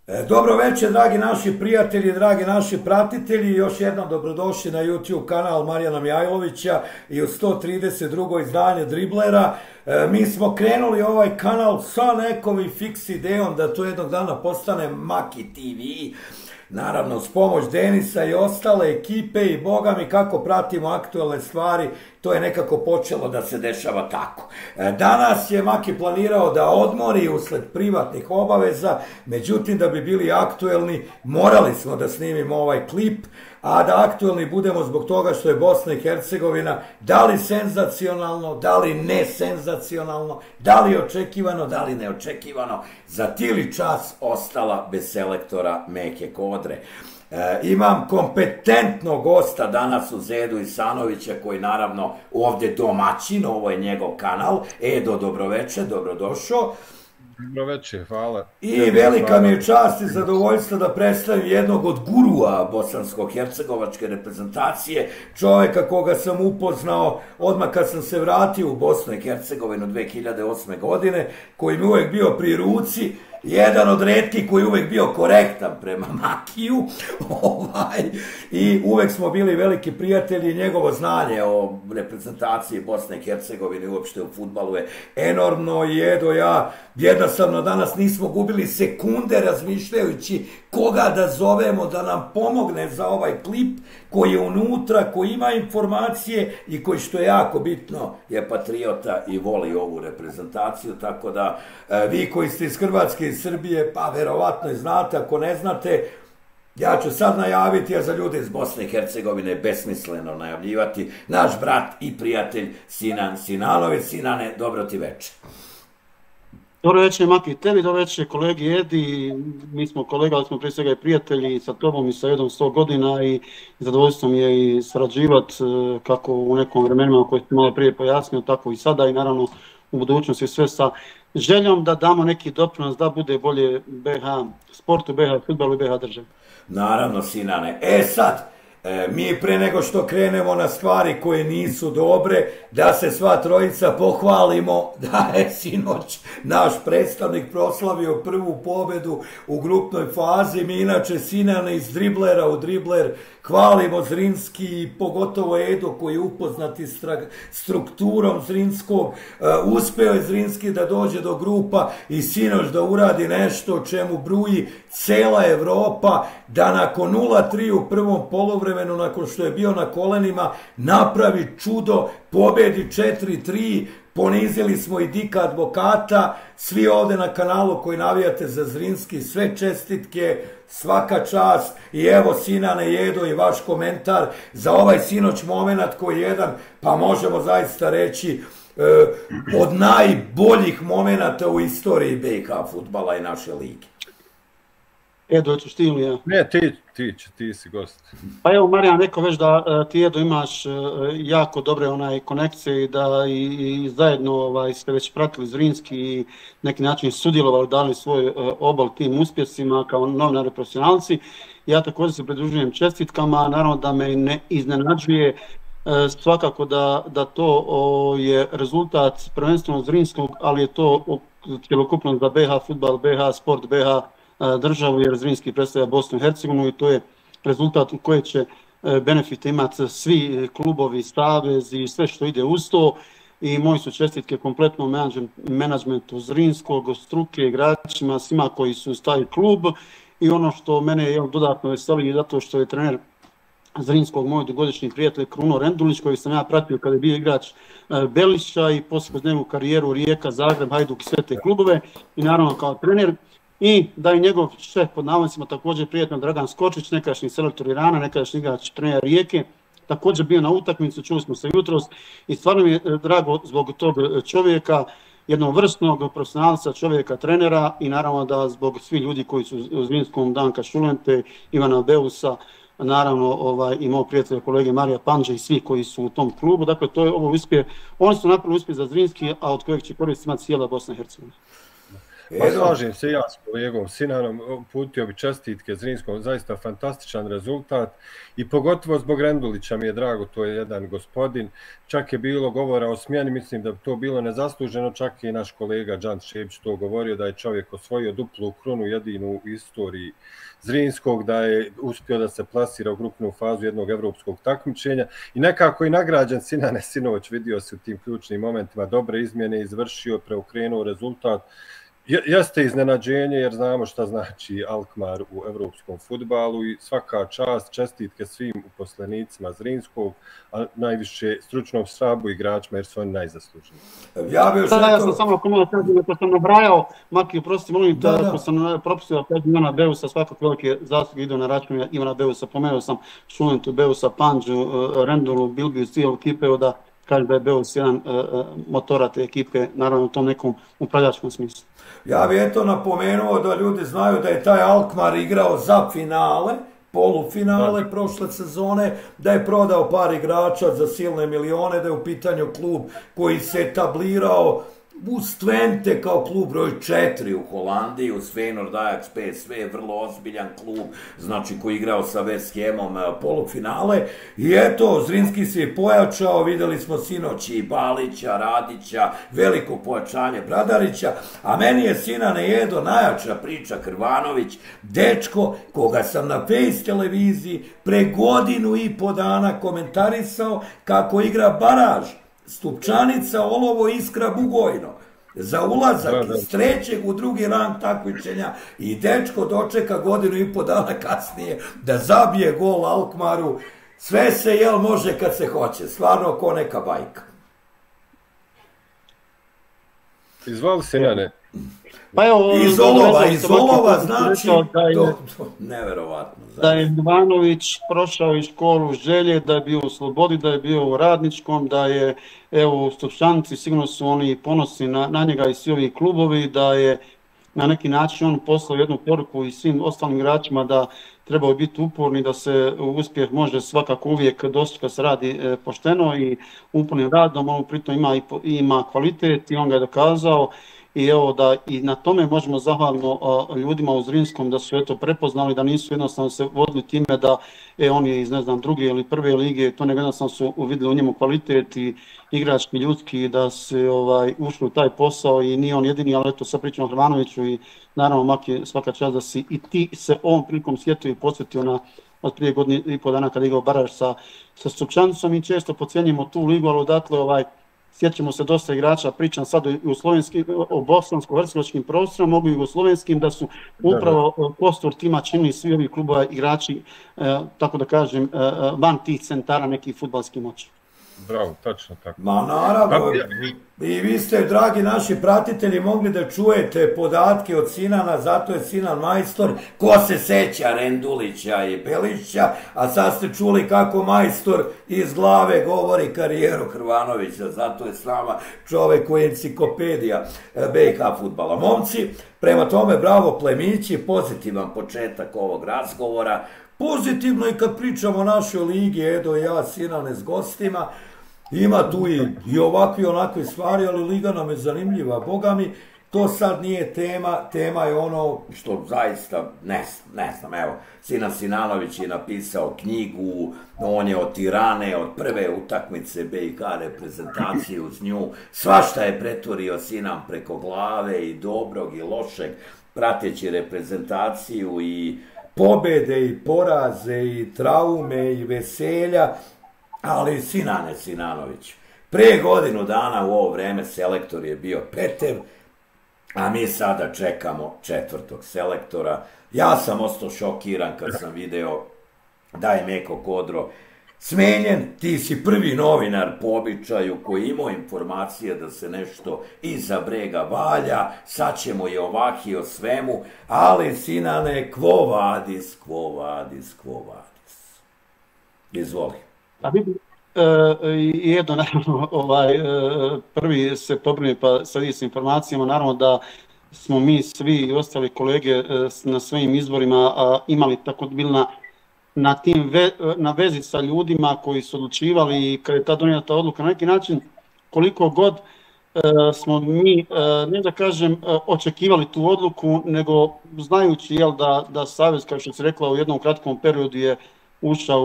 Dobro večer, dragi naši prijatelji, dragi naši pratitelji. Još jednom dobrodošli na YouTube kanal Marijana Mijajlovića i u 132. izdanje Driblera. Mi smo krenuli ovaj kanal sa nekom i fiks idejom da to jednog dana postane Maki TV. Naravno, s pomoć Denisa i ostale ekipe i boga mi kako pratimo aktualne stvari, to je nekako počelo da se dešava tako. Danas je Maki planirao da odmori usled privatnih obaveza, međutim da bi bili aktuelni morali smo da snimimo ovaj klip, a da aktuelni budemo zbog toga što je Bosna i Hercegovina da li senzacionalno, da li ne senzacionalno, da li očekivano, da li neočekivano, za tili čas ostala bez selektora Meke Kodre. Imam kompetentnog gosta danas u Zedu Isanovića koji naravno ovdje domaćin, ovo je njegov kanal. Edo, dobroveče, dobrodošao. Dobroveče, hvala. I velika mi je čast i zadovoljstvo da predstavim jednog od gurua bosansko-hercegovačke reprezentacije, čoveka koga sam upoznao odmah kad sam se vratio u Bosnu i Hercegovinu 2008. godine, koji mi uvek bio pri ruci, jedan od retkih koji je uvek bio korektan prema Makiju, i uvek smo bili veliki prijatelji. Njegovo znanje o reprezentaciji Bosne i Hercegovine uopšte u fudbalu je enormno i Edo, ja jednostavno danas nismo gubili sekunde razmišljajući koga da zovemo da nam pomogne za ovaj klip koji je unutra, koji ima informacije i koji, što je jako bitno, je patriota i voli ovu reprezentaciju, tako da vi koji ste iz Hrvatske i Srbije, pa verovatno i znate, ako ne znate, ja ću sad najaviti, a za ljude iz Bosne i Hercegovine besmisleno najavljivati, naš brat i prijatelj Sinan Sinanović. Sinane, dobro ti večer. Dobro večer, Maki, tebi, dobro večer, kolegi Edi. Mi smo kolega, ali smo prije svega i prijatelji sa tobom i sa Edom 100 godina i zadovoljstvo mi je i sarađivati kako u nekom vremenima koje ste malo prije pojasnio, tako i sada i naravno u budućnosti sve sa željom da damo neki doprinos da bude bolje BH sportu, BH fudbalu i BH državi. Naravno, Sinane. Sad, mi pre nego što krenemo na stvari koje nisu dobre, da se sva trojica pohvalimo da je sinoć naš predstavnik proslavio prvu pobedu u grupnoj fazi. Mi inače, Sinane, iz Driblera u Dribler hvalimo Zrinski i pogotovo Edo koji je upoznati strukturom Zrinskog. Uspeo je Zrinski da dođe do grupa i sinoć da uradi nešto o čemu bruji cela Evropa, da nakon 0-3 u prvom poluvremenu, nakon što je bio na kolenima, napravi čudo, pobedi 4-3, ponizili smo i Dika Advokata. Svi ovde na kanalu koji navijate za Zrinski, sve čestitke, svaka čast. I evo, Sinane, Jedo, i vaš komentar za ovaj sinoć moment koji je jedan, pa možemo zaista reći, od najboljih momenata u istoriji BiH fudbala i naše lige. Edo, ćeš ti ili ja? Ne, ti si gost. Pa evo, Marijan rekao već da ti, Edo, imaš jako dobre konekcije i da i zajedno ste već pratili Zrinski i neki način sudjelovali, dali svoj obol tim uspjesima kao novinari profesionalci. Ja također se pridružujem čestitkama, naravno da me ne iznenađuje svakako da to je rezultat prvenstveno Zrinskog, ali je to cjelokupno za BH fudbal, BH sport, BH državu, jer Zrinski predstavlja Bosnu i Hercegovinu i to je rezultat u koje će benefite imati svi klubovi, savez i sve što ide uz to. I moji su čestitke kompletnom menadžmentu Zrinskog, struke, igračima, svima koji su stavili klub. I ono što mene dodatno veseli zato što je trener Zrinskog moj dugogodišnji prijatelj Kruno Rendulić, koji sam ja pratio kada je bio igrač Belića i poslije kroz njegovu karijeru Rijeka, Zagreb, Hajduk i sve te klubove i naravno kao trener. I da je njegov šef pod navodnicima također prijatelj Dragan Skočić, nekadašnji selektor Irana, nekadašnji igrač trenera Rijeke, također bio na utakmici, čuli smo se jutros i stvarno mi je drago zbog tog čovjeka, jednog vrsnog profesionalca, čovjeka, trenera i naravno da zbog svih ljudi koji su u Zrinskom, Danka Šulente, Ivana Beusa, naravno i mog prijatelja kolege Marija Panđa i svi koji su u tom klubu. Dakle, to je ovo uspjeh. Oni su napravili uspjeh za Zrinski, a od kojeg će koristiti imati cijela Bosna i Hercegovina. Pa slažem se ja s kolegom Sinanom, uputio bi čestitke Zrinskom, zaista fantastičan rezultat i pogotovo zbog Rendulića mi je drago, to je jedan gospodin, čak je bilo govora o smjeni, mislim da bi to bilo nezasluženo, čak i naš kolega Džan Šebić to govorio da je čovjek osvojio duplu krunu jedinu u istoriji Zrinskog, da je uspio da se plasira u grupnu fazu jednog evropskog takmičenja i nekako i nagrađen Sinane sinoć, vidio se u tim ključnim momentima, dobre izmjene izvršio, preokrenuo rezultat. Jeste iznenađenje jer znamo šta znači Alkmaar u evropskom fudbalu i svaka čast, čestitke svim uposlenicima Zrinskog, a najviše stručnom štabu i igračima jer su oni najzaslužniji. Ja sam samo malo kažem, ako sam nabrajao, Maki, prosti, molim te, ako sam propustio da Ivana Beusa, svakako velike zasluge idu na račun Ivana Beusa, pomenuo sam Šulentu, Beusa, Pandžu, Rendulu, Bilbiju, cijelu ekipe, da kažem da je Beus jedan motora te ekipe, naravno u tom nekom upravljačkom smislu. Ja bih eto napomenuo da ljudi znaju da je taj Alkmaar igrao za finale, polufinale prošle sezone, da je prodao par igrača za silne milione, da je u pitanju klub koji se etablirao uz Twente kao klub broj 4 u Holandiji, uz Feyenoord, Ajax, PSV, vrlo ozbiljan klub, znači koji igrao sa West Hamom polufinale. I eto, Zrinski se je pojačao, videli smo sinoć i Balića, Radića, veliko pojačanje Bradarića, a meni je Sinane Jedo najjača priča Hrvanović, dečko koga sam na Face televiziji pre godinu i po dana komentarisao kako igra baraž Stupčanica, Olovo, Iskra, Bugojno za ulazak iz trećeg u drugi rang takmičenja i dečko dočeka godinu i po dana kasnije da zabije gol Alkmaru. Sve se može kad se hoće, stvarno ko neka bajka. Izvali Sinane. Pa evo, iz olova znači, neverovatno. Da je Ivanović prošao iz školu želje, da je bio u Slobodi, da je bio u Radničkom, da je evo u Stupčanici, sigurno su oni ponosni na njega i svi ovi klubovi, da je na neki način on poslao jednu poruku i svim ostalim igračima da trebaju biti uporni, da se uspjeh može svakako uvijek dostići kad se radi pošteno i upornim radom, on pritom ima kvalitet i on ga je dokazao. I evo da i na tome možemo zahvalno ljudima u Zrinskom da su eto prepoznali, da nisu jednostavno se vodili time da on je iz ne znam druge ili prve lige, to nego jednostavno su uvidjeli u njemu kvalitet i igrački, ljudski, da se ušli u taj posao i nije on jedini, ali eto sad pričamo o Hrvanoviću i naravno Maki, svaka čast da si i ti se ovom prilikom sjetio i posjetio na od prije godinu i po dana kada je igrao baraž sa Stupčanicom i često podcjenjujemo tu ligu, ali odatle sjećamo se dosta igrača, pričam sad o bosansko-hercegovačkim prostorima, mogu i jugoslovenskim, da su upravo kostur tima činili svi ovi klubova igrači, tako da kažem, van tih centara nekih fudbalskih moći. Bravo, tačno tako. Ma naravno, i vi ste, dragi naši pratitelji, mogli da čujete podatke od Sinana, zato je Sinan majstor, ko se seća Rendulića i Belića, a sad ste čuli kako majstor iz glave govori karijeru Hrvanovića, zato je s nama čovek koji je enciklopedija BiH fudbala. Momci, prema tome, bravo plemići, pozitivan početak ovog razgovora, pozitivno i kad pričamo o našoj ligi, Edo i ja, Sinane, s gostima, ima tu i ovakvi onakve stvari, ali liga nam je zanimljiva. Boga mi, to sad nije tema, tema je ono što zaista, ne znam, evo, Sinan Sinanović je napisao knjigu, on je od Tirane, od prve utakmice BiH reprezentacije uz nju, svašta je pretvorio Sinan preko glave i dobrog i lošeg, prateći reprezentaciju i pobjede i poraze i traume i veselja, ali Sinane Sinanović, prije godinu dana u ovo vreme selektor je bio Petev, a mi sada čekamo četvrtog selektora. Ja sam ostao šokiran kad sam video da je Meko Kodro smenjen, ti si prvi novinar po običaju koji imao informacije da se nešto iza brega valja, sad ćemo i ovaki o svemu, ali Sinane, quo vadis, quo vadis, quo vadis. Izvoli. A vidi, jedno, naravno, prvi se pobrine pa sredi s informacijama, naravno da smo mi svi i ostali kolege na svojim izborima imali tako bili na vezi sa ljudima koji su odlučivali i kad je ta donijeta odluka na neki način, koliko god smo mi, ne da kažem, očekivali tu odluku, nego znajući da Savez, kao što se rekla, u jednom kratkom periodu je ušao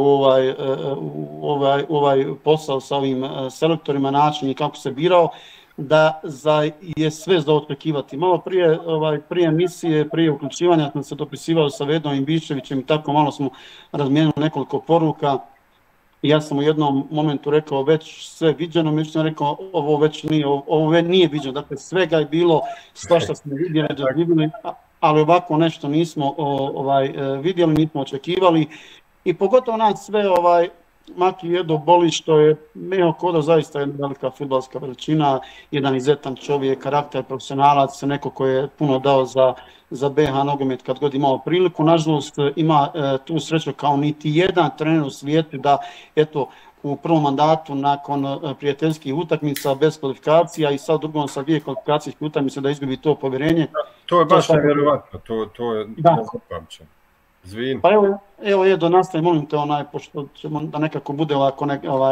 u ovaj posao sa ovim selektorima, način i kako se birao, da je sve za očekivati. Malo prije emisije, prije uključivanja sam se dopisivao sa Vedom Imbiševićem i tako malo smo razmijenili nekoliko poruka. Ja sam u jednom momentu rekao već sve viđeno, međutim sam rekao ovo nije viđeno, dakle svega je bilo, svašta smo vidjeli, doživjeli, ali ovako nešto nismo vidjeli, nismo očekivali i pogotovo nas sve Maki Edo boli što je Meho Koda zaista jedna velika fudbalska veličina, jedan izuzetan čovjek, karakter, profesionalac, neko koji je puno dao za BH nogomet kad god imao priliku. Nažalost ima tu sreću kao niti jedan trener u svijetu da eto u prvom mandatu nakon prijateljskih utakmica bez kvalifikacija i sad drugom sa 2 kvalifikacijskih utakmice da izgubi to povjerenje. To je baš nevjerovatno, to je nezapamćeno. Zvin. Pa evo Edo, nastavi, molim te, pošto ćemo da nekako bude ovako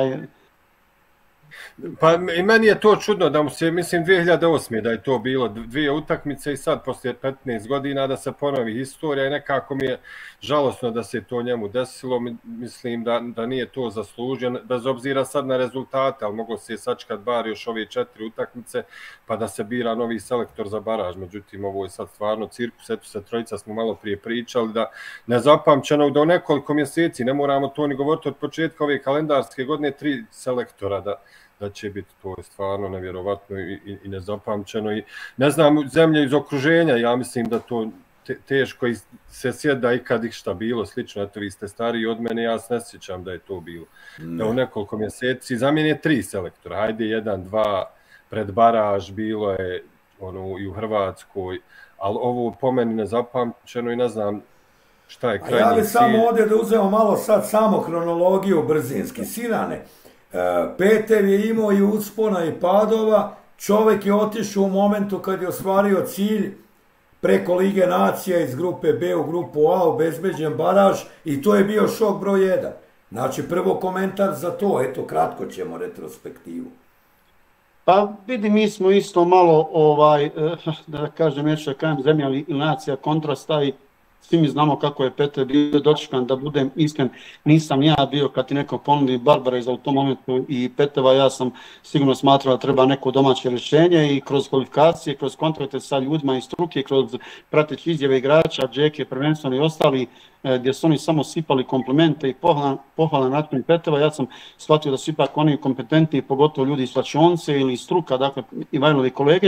Pa i meni je to čudno da mu se, mislim 2008. da je to bilo 2 utakmice i sad poslije 15 godina da se ponovi historija i nekako mi je žalosno da se to njemu desilo, mislim da nije to zasluženo, bez obzira sad na rezultate, ali moglo se sačekat bar još ove 4 utakmice pa da se bira novi selektor za baraž, međutim ovo je sad stvarno cirkus, eto sa trojica smo malo prije pričali da nezapamćeno da u nekoliko mjeseci, ne moramo to ni govoriti od početka ove kalendarske godine, 3 selektora da će biti, to je stvarno nevjerovatno i nezapamćeno i ne znam, zemlje iz okruženja, ja mislim da to teško se sjeda ikad šta bilo slično, eto vi ste stariji od mene, ja se ne sjećam da je to bilo. Da u nekoliko mjeseci zamijene 3 selektora, hajde 1, 2 pred baraž, bilo je i u Hrvatskoj, ali ovo po meni nezapamćeno i ne znam šta je krajnji cilj. Ja bi samo ovdje da uzemo malo sad samo kronologiju brzinski. Sinane, Petev je imao i uspona i padova, čovjek je otišao u momentu kad je ostvario cilj preko Lige nacija iz grupe B u grupu A, obezbeđen baraž i to je bio šok broj 1. Znači prvo komentar za to, eto kratko ćemo retrospektivu. Pa vidi, mi smo isto malo, da kažem, zemlja ili nacija kontrasta i svi mi znamo kako je Peter bio dočekan, da budem iskren, nisam ja bio kad ti neko ponudi Barbara iz u tom momentu i Peteva, ja sam sigurno smatrao da treba neko domaće rješenje i kroz kvalifikacije, kroz kontakte sa ljudima iz struke, kroz prateći izjave igrača, Džeke, prvenstveno i ostali, gdje su oni samo sipali komplimente i pohvalan način Peteva, ja sam shvatio da su ipak oni kompetentni, pogotovo ljudi iz slačionice ili iz struka, dakle i Vajlovi kolege,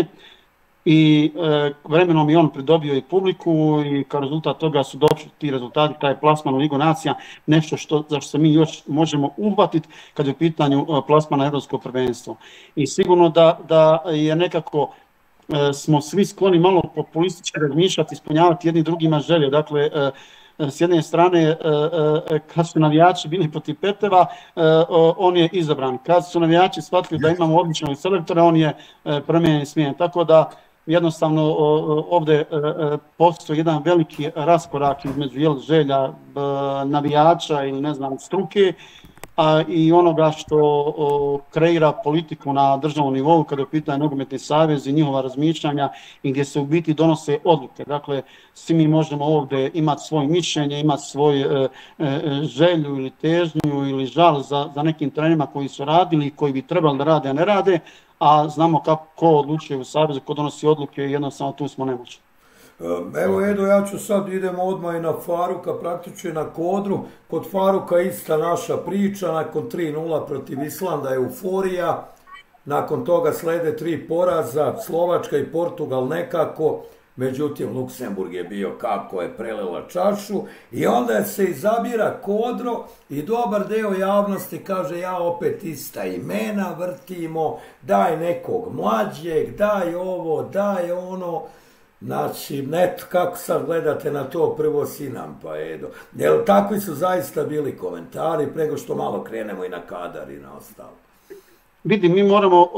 i vremenom je on pridobio i publiku i kao rezultat toga su došli ti rezultati, taj plasman u Ligu nacija, nešto za što se mi još možemo uhvatiti kad je u pitanju plasmana na Evropsko prvenstvo. I sigurno da je nekako smo svi skloni malo populistički razmišljati, ispunjavati jedni drugima želje. Dakle, s jedne strane, kad su navijači bili protiv Peteva, on je izabran. Kad su navijači shvatili da imamo odličnog selektora, on je promijenjen i smijenjen. Tako da jednostavno ovdje postoji jedan veliki raskorak između želja navijača ili ne znam struke i onoga što kreira politiku na državnom nivou kada je u pitanju nogometni savez i njihova razmišljanja i gdje se u biti donose odluke. Dakle, svi mi možemo ovdje imati svoje mišljenje, imati svoju želju ili težnju ili žal za nekim trenerima koji su radili i koji bi trebali da rade, a ne rade, a znamo ko odlučuje u savezu, ko donosi odluke i jednostavno tu smo nemoćni. Evo Edo, ja ću sad, idemo odmah i na Faruka, praktično na Kodru. Kod Faruka ista naša priča, nakon 3-0 protiv Islanda euforija, nakon toga slede 3 poraza, Slovačka i Portugal nekako, međutim Luksemburg je bio kako je prelela čašu i onda se izabira Kodro i dobar deo javnosti kaže ja opet ista imena vrtimo, daj nekog mlađeg, daj ovo, daj ono. Znači, kako sad gledate na to, prvo Sinan pa Edo. Jer takvi su zaista bili komentari, prego što malo krenemo i na kadar i na ostalo. Vidi, mi moramo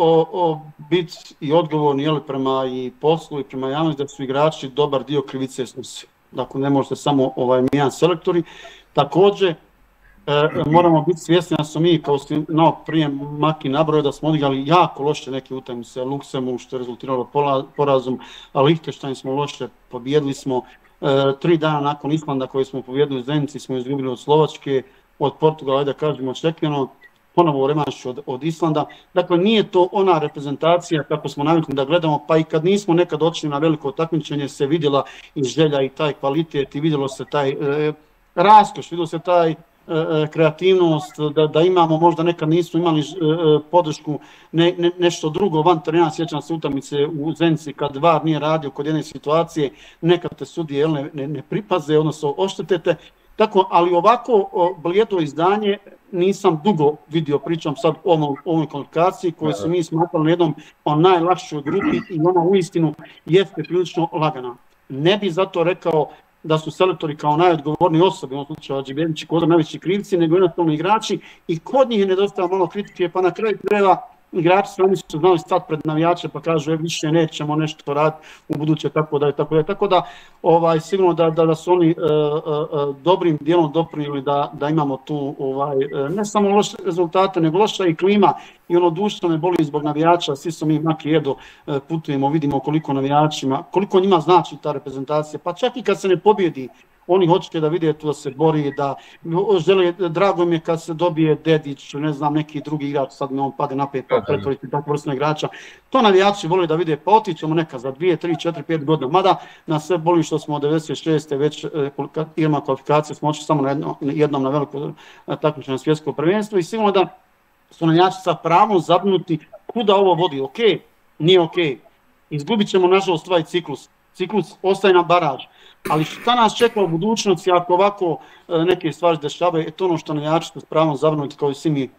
biti i odgovorni prema i poslu i prema javnosti da su igrači dobar dio krivice snose. Dakle, ne možete samo jedan selektori. Također, moramo biti svjesni da smo mi, kao što prije Maki nabrojao, da smo odigrali jako loše neke utakmice. Luksemburg što je rezultiralo porazom, a Liechtenstein smo loše, pobijedili smo. 3 dana nakon Islanda koji smo pobijedili u Zenici smo izgubili od Slovačke, od Portugala, da kažemo očekivano, ponovo u revanšu od Islanda. Dakle, nije to ona reprezentacija kako smo navikli da gledamo, pa i kad nismo nekad otišli na veliko takmičenje se vidjela i želja i taj kvalitet i vidjelo se taj raskoš, vidjelo se taj kreativnost, da imamo, možda nekad nismo imali podršku, nešto drugo van terena. Sjećam se utakmice u Zenici kad VAR nije radio kod jedne situacije, nekad te sudije ne pripaze, odnosno oštetete. Tako, ali ovako blijedo izdanje nisam dugo vidio, pričam sad o ovoj kvalifikaciji koju su mi smatrali na jednom najlakšoj grupi i ona uistinu jeste prilično lagana. Ne bi zato rekao da su selektori kao najodgovorniji osobe, u ovom slučaju Adžibević i Kodor najveći krivci, nego jednostavno igrači i kod njih je nedostao malo kritike, pa na kraju krajeva igrači sami su znali stati pred navijače pa kažu više nećemo nešto raditi u buduće, tako da sigurno da su oni dobrim dijelom doprinijeli da imamo tu ne samo loše rezultate, nego loša i klima i ono dušno me boli zbog navijača. Svi smo mi Maki Edo putujemo, vidimo koliko navijačima, koliko njima znači ta reprezentacija, pa čak i kad se ne pobjedi, oni hoće da vide tu da se bori, da žele, drago mi je kad se dobije Dedić, ne znam, neki drugi igrač, sad mi on pade na pet, pa pretvoriti tako vrstnog igrača. To navijači vole da vide, pa otićemo neka za 2, 3, 4, 5 godina. Mada nas sve boli što smo od 96. već ima kvalifikacije, smo očeli samo jednom na veliko takmičenje na svjetsko prvenstvo i sigurno da su navijači sa pravom zabrinuti kuda ovo vodi. Ok, nije ok. Izgubit ćemo nažalost ovaj ciklus. Ciklus ostaje na baraž. Ali šta nas čeka u budućnosti ako ovako neke stvari dešavaju, to ono što navijači s pravom zabrinuti kao i svi mi.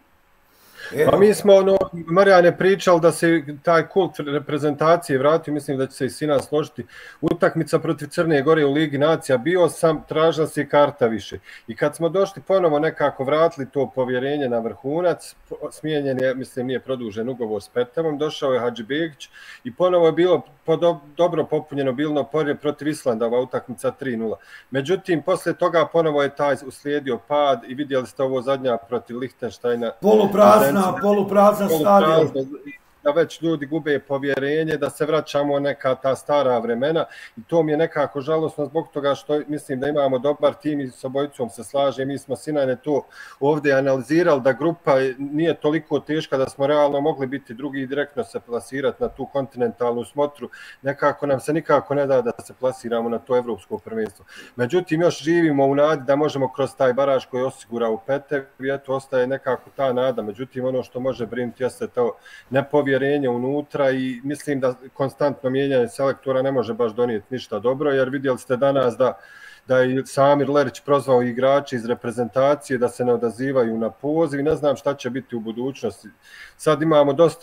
Pa mi smo, Marijane, pričali da se taj kult reprezentacije vratio, mislim da će se i Sina složiti. Utakmica protiv Crne Gore u Ligi nacija, bio sam, tražila se karta više. I kad smo došli ponovo nekako vratili to povjerenje na vrhunac, smijenjen je, mislim nije produžen ugovor s Petevom, došao je Hadžibegić i ponovo je bilo dobro popunjeno Bilno Polje protiv Islanda, ova utakmica 3:0. Međutim, poslije toga ponovo je taj uslijedio pad i vidjeli ste ovo zadnja protiv Liechtensteina. Poluprazna stadion. Da već ljudi gube povjerenje, da se vraćamo neka ta stara vremena i to mi je nekako žalosno zbog toga što mislim da imamo dobar tim i s obojicom se slaže. Mi smo Sinane to ovdje analizirali da grupa nije toliko teška da smo realno mogli biti drugi i direktno se plasirati na tu kontinentalnu smotru. Nekako nam se nikako ne da se plasiramo na to evropsko prvenstvo. Međutim, još živimo u nadi da možemo kroz taj baraž koji osigura u Petev i eto ostaje nekako ta nada. Međutim, ono što može brinuti jeste to nepovjerenje unutra i mislim da konstantno mijenjanje selektora ne može baš donijeti ništa dobro, jer vidjeli ste danas da je Samir Lerić prozvao igrače iz reprezentacije da se ne odazivaju na poziv i ne znam šta će biti u budućnosti. Sad imamo dosta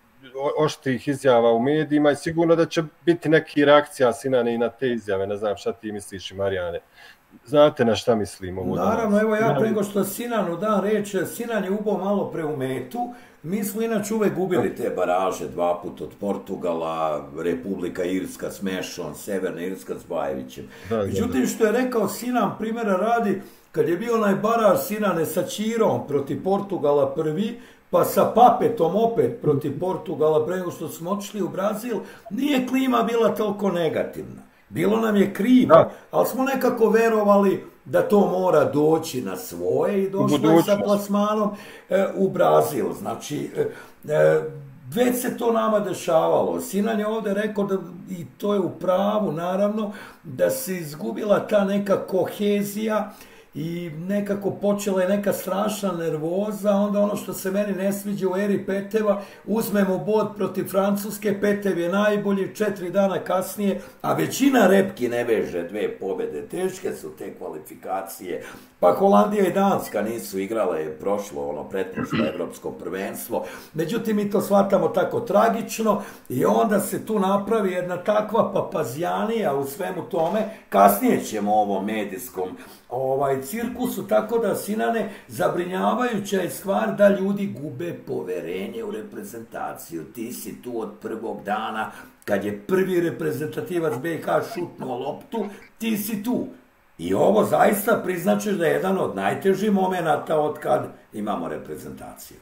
oštrih izjava u medijima i sigurno da će biti neki reakcija Sinane i na te izjave. Ne znam šta ti misliš, Marijane. Znate na šta mislimo? Naravno, evo ja prego što Sinanu dan reč, Sinan je ubao malo preumetu. Mi smo inače uvek gubili te baraže 2 puta od Portugala, Republika Irska s Mešom, Severna Irska s Bajevićem. Međutim, što je rekao Sinan, primjera radi, kad je bio onaj baraž Sinane sa Čirom protiv Portugala prvi, pa sa Papetom opet protiv Portugala pre nego što smo otišli u Brazil, nije klima bila toliko negativna. Bilo nam je krivo, ali smo nekako verovali da to mora doći na svoje i došlo je sa plasmanom u Brazil. Znači, već se to nama dešavalo. Sinan je ovdje rekao, da, i to je u pravu naravno, da se izgubila ta neka kohezija i nekako počela je neka strašna nervoza, onda ono što se meni ne sviđa u eri Peteva, uzmemo bod protiv Francuske, Petev je najbolji, 4 dana kasnije, a većina repki ne veže 2 pobjede, teške su te kvalifikacije, pa Holandija i Danska nisu igrale, prošlo pretprošlo evropsko prvenstvo, međutim mi to shvatamo tako tragično i onda se tu napravi jedna takva papazjanija u svemu tome, kasnije ćemo o ovom medijskom cirkusu, tako da Sinane, zabrinjavajuća je stvar da ljudi gube poverenje u reprezentaciju. Ti si tu od prvog dana, kad je prvi reprezentativac BiH šutnuo loptu, ti si tu. I ovo zaista priznaćeš da je jedan od najtežih momenata od kad imamo reprezentaciju.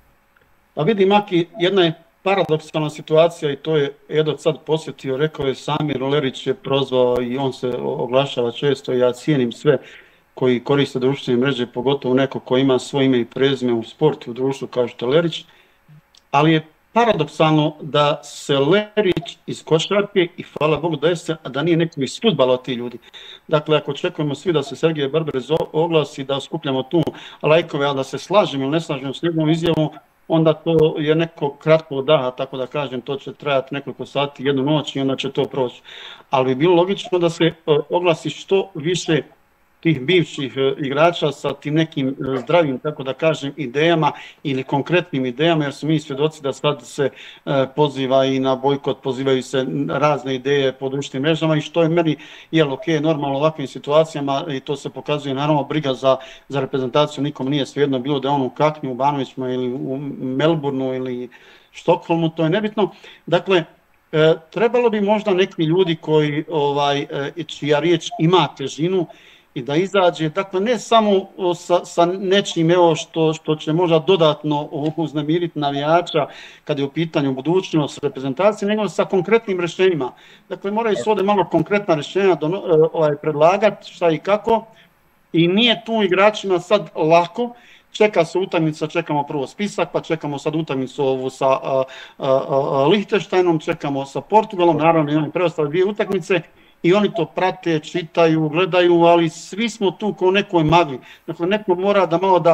Pa vidi, Maki, jedna je paradoksalna situacija i to je Edo sad posjetio, rekao je Samir Lerić je prozvao i on se oglašava često, ja cijenim sve koji koriste društvene mreže, pogotovo neko ko ima svoje ime i prezime u sportu, u društvu kao što je Lerić, ali je paradoksalno da se Lerić iz košarke i hvala Bogu da nije neko iz fudbala od ti ljudi. Dakle, ako očekujemo svi da se Sergej Barbarez oglasi, da skupljamo tu lajkove, ali da se slažemo ili ne slažemo s njegovom izjavom, onda to je neko kratko daha, tako da kažem, to će trajati nekoliko sati, jednu noć i onda će to proći. Ali bi bilo logično da se oglasi što više tih bivših igrača sa tim nekim zdravim, tako da kažem, idejama ili konkretnim idejama, jer su mi svjedoci da sad se poziva i na bojkot, pozivaju se razne ideje po društvenim mrežama i što je meni normalno u ovakvim situacijama i to se pokazuje naravno briga za reprezentaciju, nikom nije svejedno bilo da je on u Kaknju, u Banovićima ili u Melbourneu ili Štokholmu, to je nebitno. Dakle, trebalo bi možda neki ljudi koji, čija riječ ima težinu, i da izađe, dakle ne samo sa nečim što će možda dodatno uznemiriti navijača kad je u pitanju budućnost reprezentacije, nego sa konkretnim rješenjima. Dakle, moraju se ovdje malo konkretna rješenja predlagati šta i kako i nije tu igračima sad lako. Čeka se utakmica, čekamo prvo spisak, pa čekamo sad utakmicu ovu sa Lichtensteinom, čekamo sa Portugalom, naravno imamo preostale dvije utakmice. I oni to prate, čitaju, gledaju, ali svi smo tu kao nekoj magli. Dakle, neko mora da malo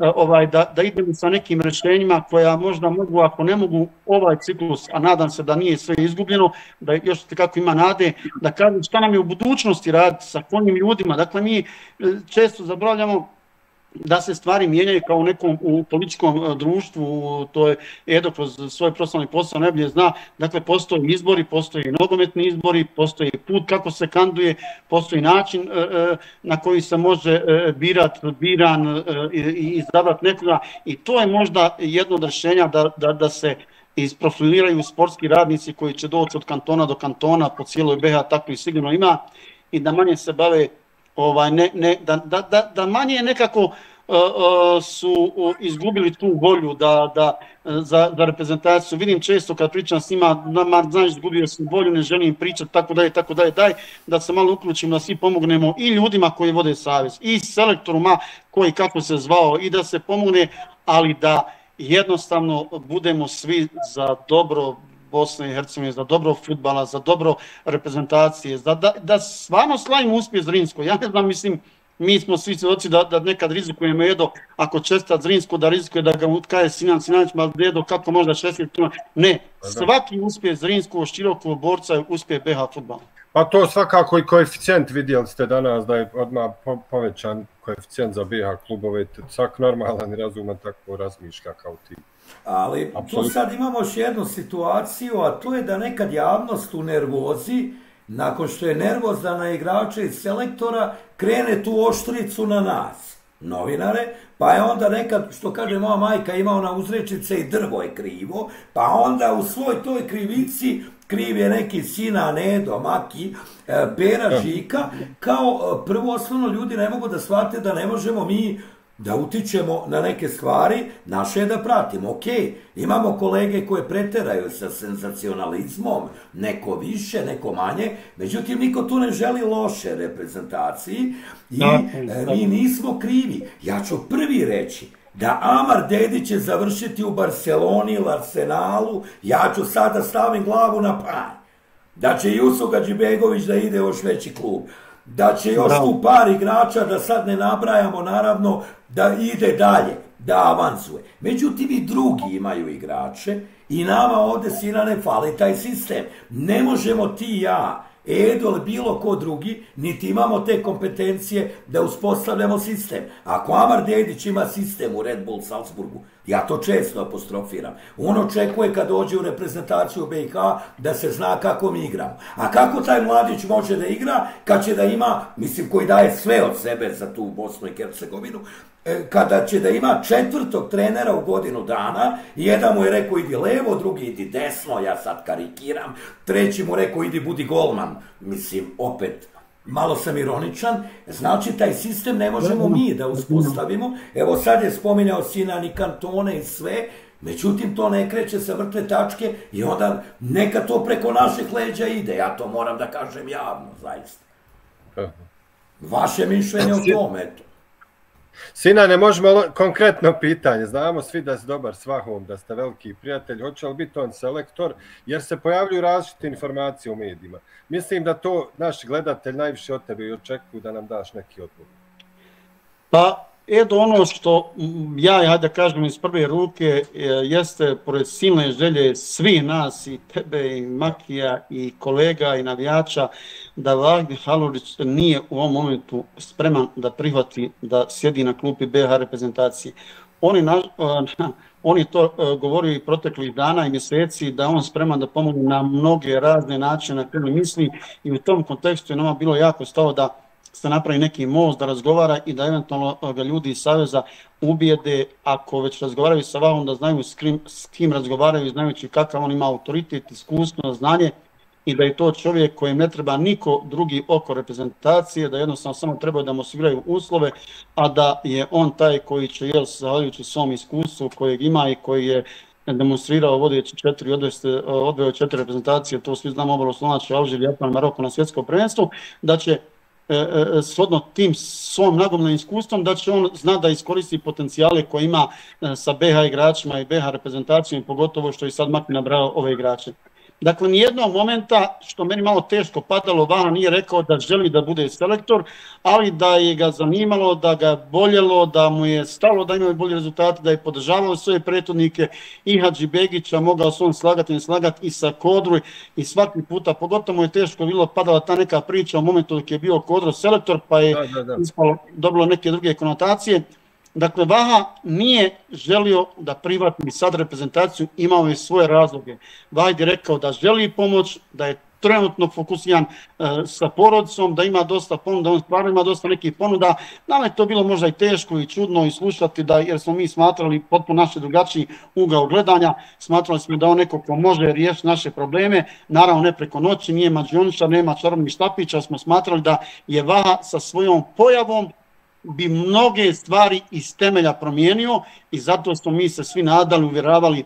da idemo sa nekim rješenjima koja možda mogu, ako ne mogu ovaj ciklus, a nadam se da nije sve izgubljeno, da još kako ima nade, da kažem šta nam je u budućnosti raditi sa kojim ljudima. Dakle, mi često zaboravljamo da se stvari mijenjaju kao u nekom u političkom društvu, to je Edo kroz svoj profesionalni posao najbolje zna, dakle postoje izbori, postoje nogometni izbori, postoji put kako se kanduje, postoji način na koji se može biran i izabrati nekoga i to je možda jedno od rješenja da se isprofiliraju sportski radnici koji će doći od kantona do kantona po cijeloj BiH, tako i sigurno ima, i da manje se bave da manje nekako su izgubili tu volju za reprezentaciju. Vidim često kad pričam s njima, znaš, izgubio sam volju, ne želim pričati, tako dalje, da se malo uključimo, da svi pomognemo i ljudima koji vode savez, i selektorima koji kako se zvao, i da se pomogne, ali da jednostavno budemo svi za dobro Bosne i Hercegovine, za dobro fudbala, za dobro reprezentacije, da stvarno slavimo uspjeh Zrinsko. Ja ne znam, mislim, mi smo svi svjedoci da nekad rizikujemo Edo, ako čestat Zrinsko, da rizikuje da ga utkaje Sinan Sinanić, ma Edo, kako možda 60 ne, svaki uspjeh Zrinskog širokog borca je uspjeh BiH fudbala. Pa to svakako i koeficijent, vidjeli ste danas da je odmah povećan koeficijent za BiH klubove, svak normalan i razuman tako razmišlja kao ti. Ali tu sad imamo još jednu situaciju, a to je da nekad javnost u nervozi, nakon što je nervozna na igrače i selektora, krene tu oštricu na nas, novinare, pa je onda nekad, što kaže moja majka, ima ona uzrečice i drvo je krivo, pa onda u svoj toj krivici kriv je neki Sinan, Edo, Maki, Pera, Žika, kao prvo osnovno ljudi ne mogu da shvate da ne možemo mi da utičemo na neke stvari, naše je da pratimo. Ok, imamo kolege koje preteraju sa senzacionalizmom, neko više, neko manje, međutim niko tu ne želi loše reprezentaciji i mi nismo krivi. Ja ću prvi reći da Amar Dedić će završiti u Barceloni ili Arsenalu, ja ću sada stavim glavu na panj. Da će Jusuf Hadžibegović da ide još veći klub. Da će još tu par igrača, da sad ne nabrajamo naravno, da ide dalje, da avansuje. Međutim i drugi imaju igrače i nama ovdje Sinane fali taj sistem. Ne možemo ti i ja, Edo ili bilo ko drugi, niti imamo te kompetencije da uspostavljamo sistem. Ako Amar Dedić ima sistem u Red Bull Salzburgu, ja to često apostrofiram, on očekuje kad dođe u reprezentaciju BiH da se zna kako mi igramo. A kako taj mladić može da igra kad će da ima, mislim koji daje sve od sebe za tu Bosnu i Hercegovinu, kada će da ima 4. trenera u godinu dana, jedan mu je rekao idi levo, drugi idi desno, ja sad karikiram, treći mu rekao idi budi golman, mislim opet malo sam ironičan, znači taj sistem ne možemo mi da uspostavimo. Evo sad je spominjao Sinan i kantone i sve, međutim to ne kreće sa mrtve tačke i onda neka to preko naših leđa ide, ja to moram da kažem javno, zaista. Vaše mišljenje o tome, eto. Sinane, možemo konkretno pitanje, znamo svi da si dobar s Vahom, da ste veliki prijatelj, hoće li biti on selektor, jer se pojavljuju različite informacije u medijima. Mislim da to naš gledatelj najviše od tebe i očekuju da nam daš neki odgovor. Pa, Edo, ono što ja, hajde da kažem iz prve ruke, jeste, pored silne želje svih nas, i tebe, i Makija, i kolega, i navijača, da Vahid Halurić nije u ovom momentu spreman da prihvati da sjedi na klupi BiH reprezentacije. Oni to govorio i proteklih dana i mjeseci, da on spreman da pomogne na mnoge razne načine na koje misli, i u tom kontekstu je nama bilo jako stalo da se napravi neki most, da razgovara i da eventualno ga ljudi iz Saveza ubijede, ako već razgovaraju sa Vahom, da znaju s kim razgovaraju, znajući kakav on ima autoritet, iskustvo, znanje, i da je to čovjek kojem ne treba niko drugi oko reprezentacije, da jednostavno samo treba da mu osiguraju uslove, a da je on taj koji će, zahvaljujući svom iskustvu kojeg ima i koji je demonstrirao vodeći odveo 4 reprezentacije, to svi znamo, obalo Slovačke, Alžir, Japan, Maroko na svjetsko prvenstvo, da će shodno tim svom nagomilnim iskustvom, da će on zna da iskoristi potencijale koje ima sa BiH igračima i BiH reprezentacijom, pogotovo što je sad Maki nabrao ove igrače. Dakle, nijednog momenta, što meni malo teško padalo, Vaha nije rekao da želi da bude selektor, ali da je ga zanimalo, da ga boljelo, da mu je stalo da imaju bolji rezultati, da je podržavao svoje prethodnike i Hadžibegića, mogao se on slagati i ne slagati i sa Kodru, i svaki puta, pogotovo mu je teško bilo padala ta neka priča u momentu dok je bio Kodro selektor, pa je ispalo, dobilo neke druge konotacije. Dakle, Vaha nije želio da prihvati sad reprezentaciju, imao je svoje razloge. Vahid je rekao da želi pomoć, da je trenutno fokusiran sa porodicom, da ima dosta ponuda, on stvarno ima dosta nekih ponuda. Nama je to bilo možda i teško i čudno i slušati, jer smo mi smatrali potpuno naše drugačiji ugao gledanja, smatrali smo da on neko ko može riješiti naše probleme, naravno ne preko noći, nije mađioničar, nema čarobnih štapića, smo smatrali da je Vaha sa svojom pojavom bi mnoge stvari iz temelja promijenio, i zato smo mi se svi nadali, uvjeravali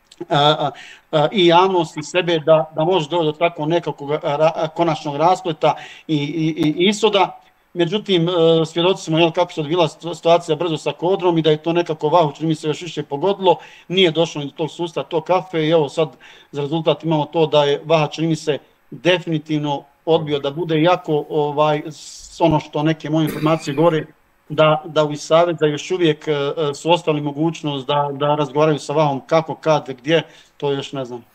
i javnost i sebe da može doći do tako nekakvog konačnog raspleta i ishoda. Međutim, svjedoci smo kako se odvila situacija brzo sa Kodrom i da je to nekako Vahu, čini mi se, još više pogodilo. Nije došlo ni do tog sustava, tog kafe, i evo sad za rezultat imamo to da je Vaha, čini mi se, definitivno odbio da bude, jako ono što neke moje informacije govore, da u Saveza još uvijek su ostali mogućnost da razgovaraju sa Vahom kako, kad, gdje, to još ne znam.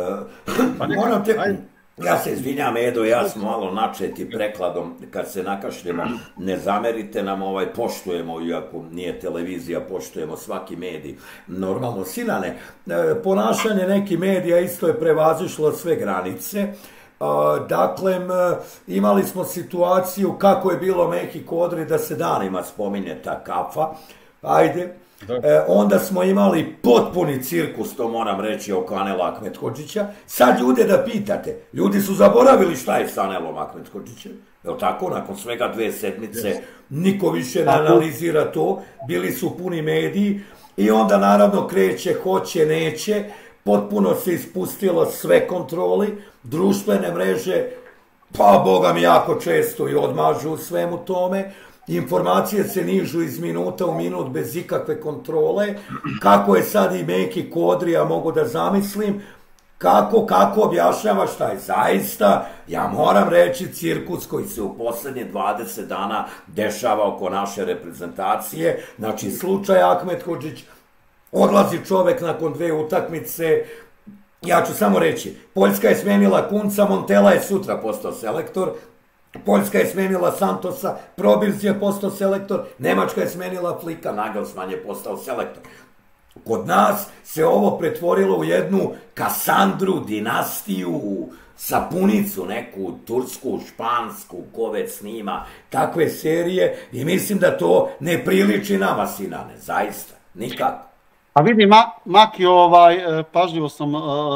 Ja se izvinjam, Edo, ja smo malo načeti prekladom, kad se nakašljemo, ne zamerite nam, poštujemo, iako nije televizija, poštujemo svaki medij. Normalno, Sinane, ponašanje nekih medija isto je prevazišlo sve granice. Dakle, imali smo situaciju kako je bilo Meki Kodri da se danima spominje ta kafa, ajde. Onda smo imali potpuni cirkus, to moram reći, oko Anela Ahmethodžića. Sad ljude da pitate, ljudi su zaboravili šta je s Anelom Ahmethodžićem, je li tako? Nakon svega 2 sedmice niko više ne analizira to, bili su puni mediji i onda naravno kreće, hoće, neće, potpuno se ispustilo sve kontroli, društvene mreže, pa boga mi jako često i odmažu u svemu tome, informacije se nižu iz minuta u minut bez ikakve kontrole, kako je sad i Meki Kodri, ja mogu da zamislim, kako objašnjava šta je zaista, ja moram reći, cirkus koji se u posljednje 20 dana dešava oko naše reprezentacije, znači slučaj Ahmethodžić, odlazi čovek nakon 2 utakmice. Ja ću samo reći, Poljska je smenila Kunca, Montella je sutra postao selektor, Poljska je smenila Santosa, Probirz je postao selektor, Nemačka je smenila Flika, Nagelsmann je postao selektor. Kod nas se ovo pretvorilo u jednu Kasandru, dinastiju, sapunicu, neku tursku, špansku, ko već snima takve serije, i mislim da to ne priliči nama, Sinane, zaista, nikako. A vidi, Maki, pažljivo sam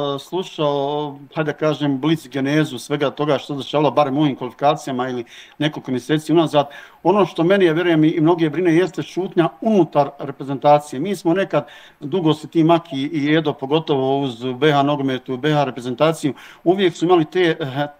slušao, hajde da kažem, blic genezu svega toga što se dešavalo, barem u ovim kvalifikacijama ili nekoliko mjeseci unazad. Ono što meni, ja vjerujem, i mnoge brine, jeste šutnja unutar reprezentacije. Mi smo nekad, dugo se ti Maki i Edo, pogotovo uz BH nogometu, BH reprezentaciju, uvijek su imali te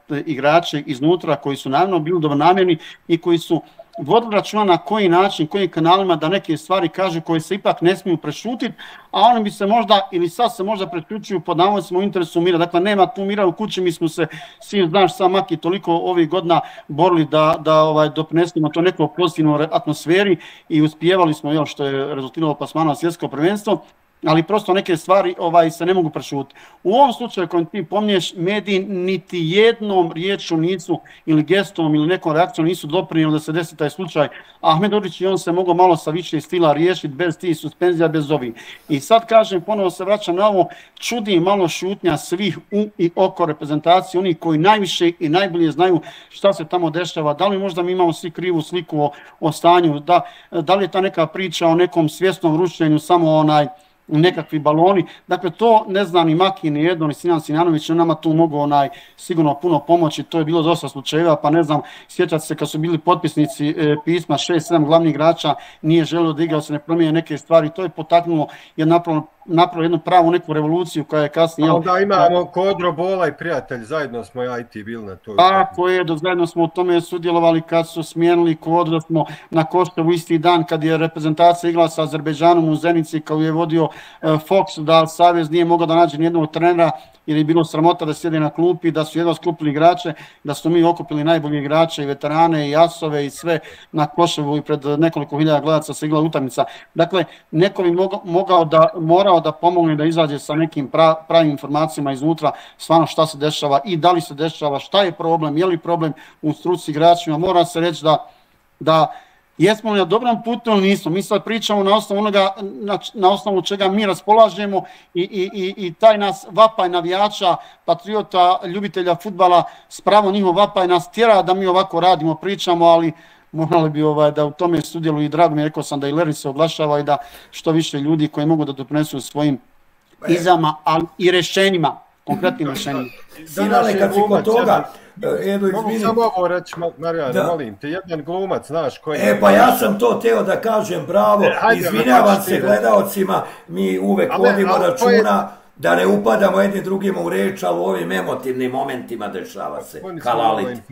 igrače iznutra koji su naravno bili dobronamjerni i koji su vodili računa na koji način, kojim kanalima da neke stvari kažu koje se ipak ne smiju prešutiti, a oni bi se možda, ili sad se možda prešućuju pod navodnicima u interesu mira. Dakle, nema tu mira u kući, mi smo se, svi znaš sam Maki, toliko ovih godina borili da doprinesemo to neko pozitivno atmosferi i uspijevali smo još što je rezultiralo plasmana na svjetsko prvenstvo, ali prosto neke stvari se ne mogu prešutiti. U ovom slučaju kojem ti pomniješ, mediji niti jednom riječu nisu, ili gestom ili nekom reakcijom nisu doprinijeli da se desi taj slučaj. Ahmed Urić i on se mogao malo sa više stila riješiti bez tih suspenzija, bez ovih. I sad kažem, ponovo se vraćam na ovo, čudi malo šutnja svih u i oko reprezentacije, oni koji najviše i najbolje znaju šta se tamo dešava, da li možda mi imamo svi krivu sliku o stanju, da li je ta neka priča o nekom svjesnom rušenju, samo nekakvi baloni. Dakle, to ne zna ni Maki, ni Edo, ni Sinan Sinanović, nama tu mogu sigurno puno pomoći. To je bilo dosta slučajeva, pa ne znam, sjećate se kad su bili potpisnici pisma 6-7 glavnih igrača, nije želio da igra, se ne promijene neke stvari. To je potaknulo napravo jednu pravu neku revoluciju koja je kasnije... Onda imamo Kodro, Bola i prijatelj, zajedno smo i IT bili na to. Tako je, zajedno smo u tome sudjelovali kad su smijenili Kodro, da smo na Koštevu isti dan kad je reprezentacija igrala sa Azerbejdžanom u Zenici, kao je vodio Fox, da Savez nije mogao da nađe nijednog trenera jer je bilo sramota da sjede na klupi, da su jedva skupili igrače, da su mi okupili najbolji igrače i veterane i asove i sve na Koševu i pred nekoliko hiljada gledaca se igrala utakmica. Dakle, neko bi morao da pomogne da izađe sa nekim pravim informacijama iznutra, stvarno šta se dešava i da li se dešava, šta je problem, je li problem u struci igračima. Mora se reći da jesmo li na dobrom putu ili nismo. Mi sad pričamo na osnovu onoga na osnovu čega mi raspolažemo i taj nas vapaj navijača, patriota, ljubitelja fudbala, spravo njihov vapaj nas tjera da mi ovako radimo, pričamo, ali morali bi da u tome sudjeluju i drago mi je, rekao sam da i Leri se oglašava i da što više ljudi koji mogu da doprinesu svojim izama, ali i rješenjima, konkretnim rješenjima. Sinale, kad si kod toga, Edo, izvini. Mogu samo ovo reći, Marijan, molim te, jedan glumac, znaš koji... Pa ja sam to teo da kažem, bravo, izvinjavam se gledaocima, mi uvek vodimo računa da ne upadamo jedni drugima u reč, ali u ovim emotivnim momentima dešava se, halaliti.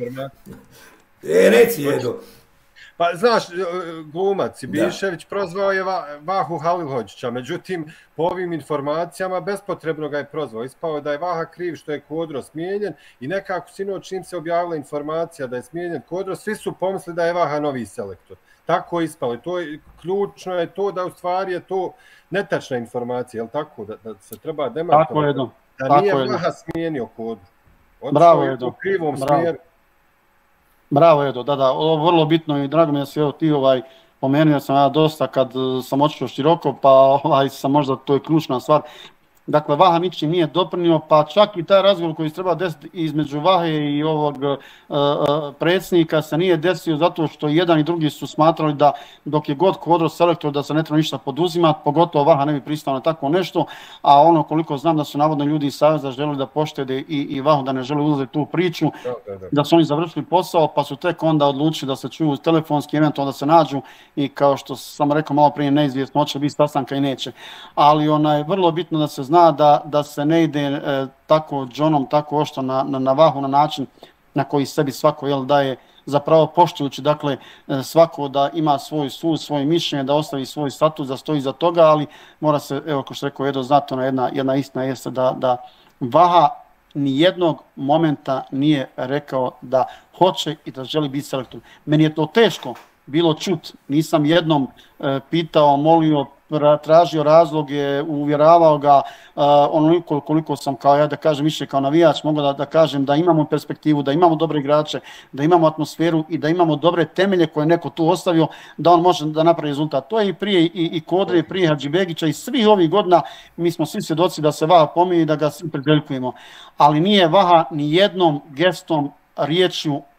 Reci, Edo. Pa znaš, glumac Ibišević prozvao je Vahu Halilhodžića, međutim, po ovim informacijama bespotrebno ga je prozvao. Ispao da je Vaha kriv što je Kodro smijenjen i nekako sinoć im se objavila informacija da je smijenjen Kodro, svi su pomislili da je Vaha novi selektor. Tako je ispalo. Ključno je to da u stvari je to netačna informacija, jel tako? Da se treba demantovati. Da nije Vaha smijenio Kodro. Bravo, Edo. U krivom smjeru. Bravo, Edo, da, ovo je vrlo bitno i drago mi je da si ti pomenuo sam ja dosta kad sam otišao široko, pa sam možda, to je ključna stvar. Dakle, Vaha ničim nije doprinio, pa čak i taj razgovor koji se treba desiti između Vahe i ovog predsjednika se nije desio zato što jedan i drugi su smatrali da dok je god Kodro selektor da se ne treba ništa poduzimati, pogotovo Vaha ne bi pristao na tako nešto, a ono koliko znam da su navodno ljudi iz Saveza želeli da poštede i Vahu da ne žele uzeti tu priču, da su oni završili posao, pa su tek onda odlučili da se čuju telefonski, eventualno da se nađu i kao što sam rekao malo prije, neizvjesno hoće biti sastanka i neće. Ali je vrlo bitno da se zna da se ne ide tako džonom, tako ošto na Vahu na način na koji sebi svako daje zapravo poštujući, dakle svako da ima svoj sud, svoje mišljenje, da ostavi svoj status, da stoji za toga, ali mora se, evo kao što rekao Edo, znati jedna istina jeste da Vaha ni jednog momenta nije rekao da hoće i da želi biti selektor. Meni je to teško bilo čut, nisam jednom pitao, molio, tražio razloge, uvjeravao ga onoliko koliko sam kao ja da kažem više kao navijač mogu da kažem da imamo perspektivu, da imamo dobre igrače, da imamo atmosferu i da imamo dobre temelje koje neko tu ostavio da on može da napravi rezultat. To je i prije i Kodre, prije Hadžibegića i svih ovih godina mi smo svi svjedoci da se Vaha pomije i da ga svi priželjkujemo. Ali nije Vaha ni jednom gestom, riječju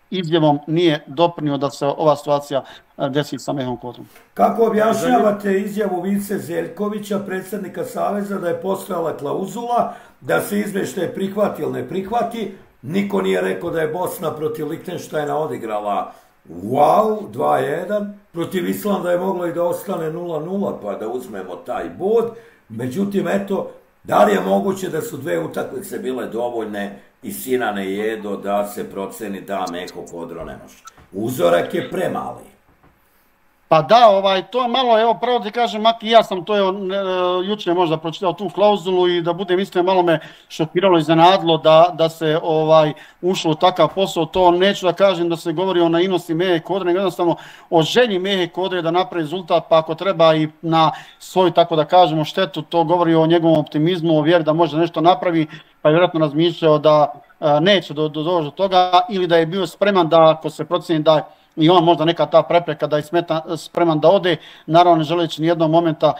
izjavom nije doprinio da se ova situacija desi sa Mehom Kodrom. Kako objašnjavate izjavu Vice Zeljkovića, predsjednika Saveza, da je postojala klauzula da se izvještaj prihvati ili ne prihvati? Niko nije rekao da je Bosna protiv Lichtensteina odigrala wow, 2-1, protiv Islanda je moglo i da ostane 0-0 pa da uzmemo taj bod. Međutim, eto, da li je moguće da su dve utakmice bile dovoljne i Sinane i Edo da se proceni da Meho Kodro ne može? Uzorak je premali. Pa da, to je malo, evo pravo ti kažem, Maki, ja sam to jučer možda pročitao tu klauzulu i da budem isto malo me šokiralo i iznenadilo da se ušlo u takav posao. To neću da kažem da se govori o naivnosti Mehe Kodre, nego jednostavno o želji Mehe Kodre da napravi rezultat, pa ako treba i na svoju, tako da kažemo, štetu, to govori o njegovom optimizmu, o vjeri da može nešto napravi, pa je vjerojatno razmišljao da neće doći do toga ili da je bio spreman da, ako se proceni da i on možda neka ta prepreka da je spreman da ode, naravno ne želeći nijednog momenta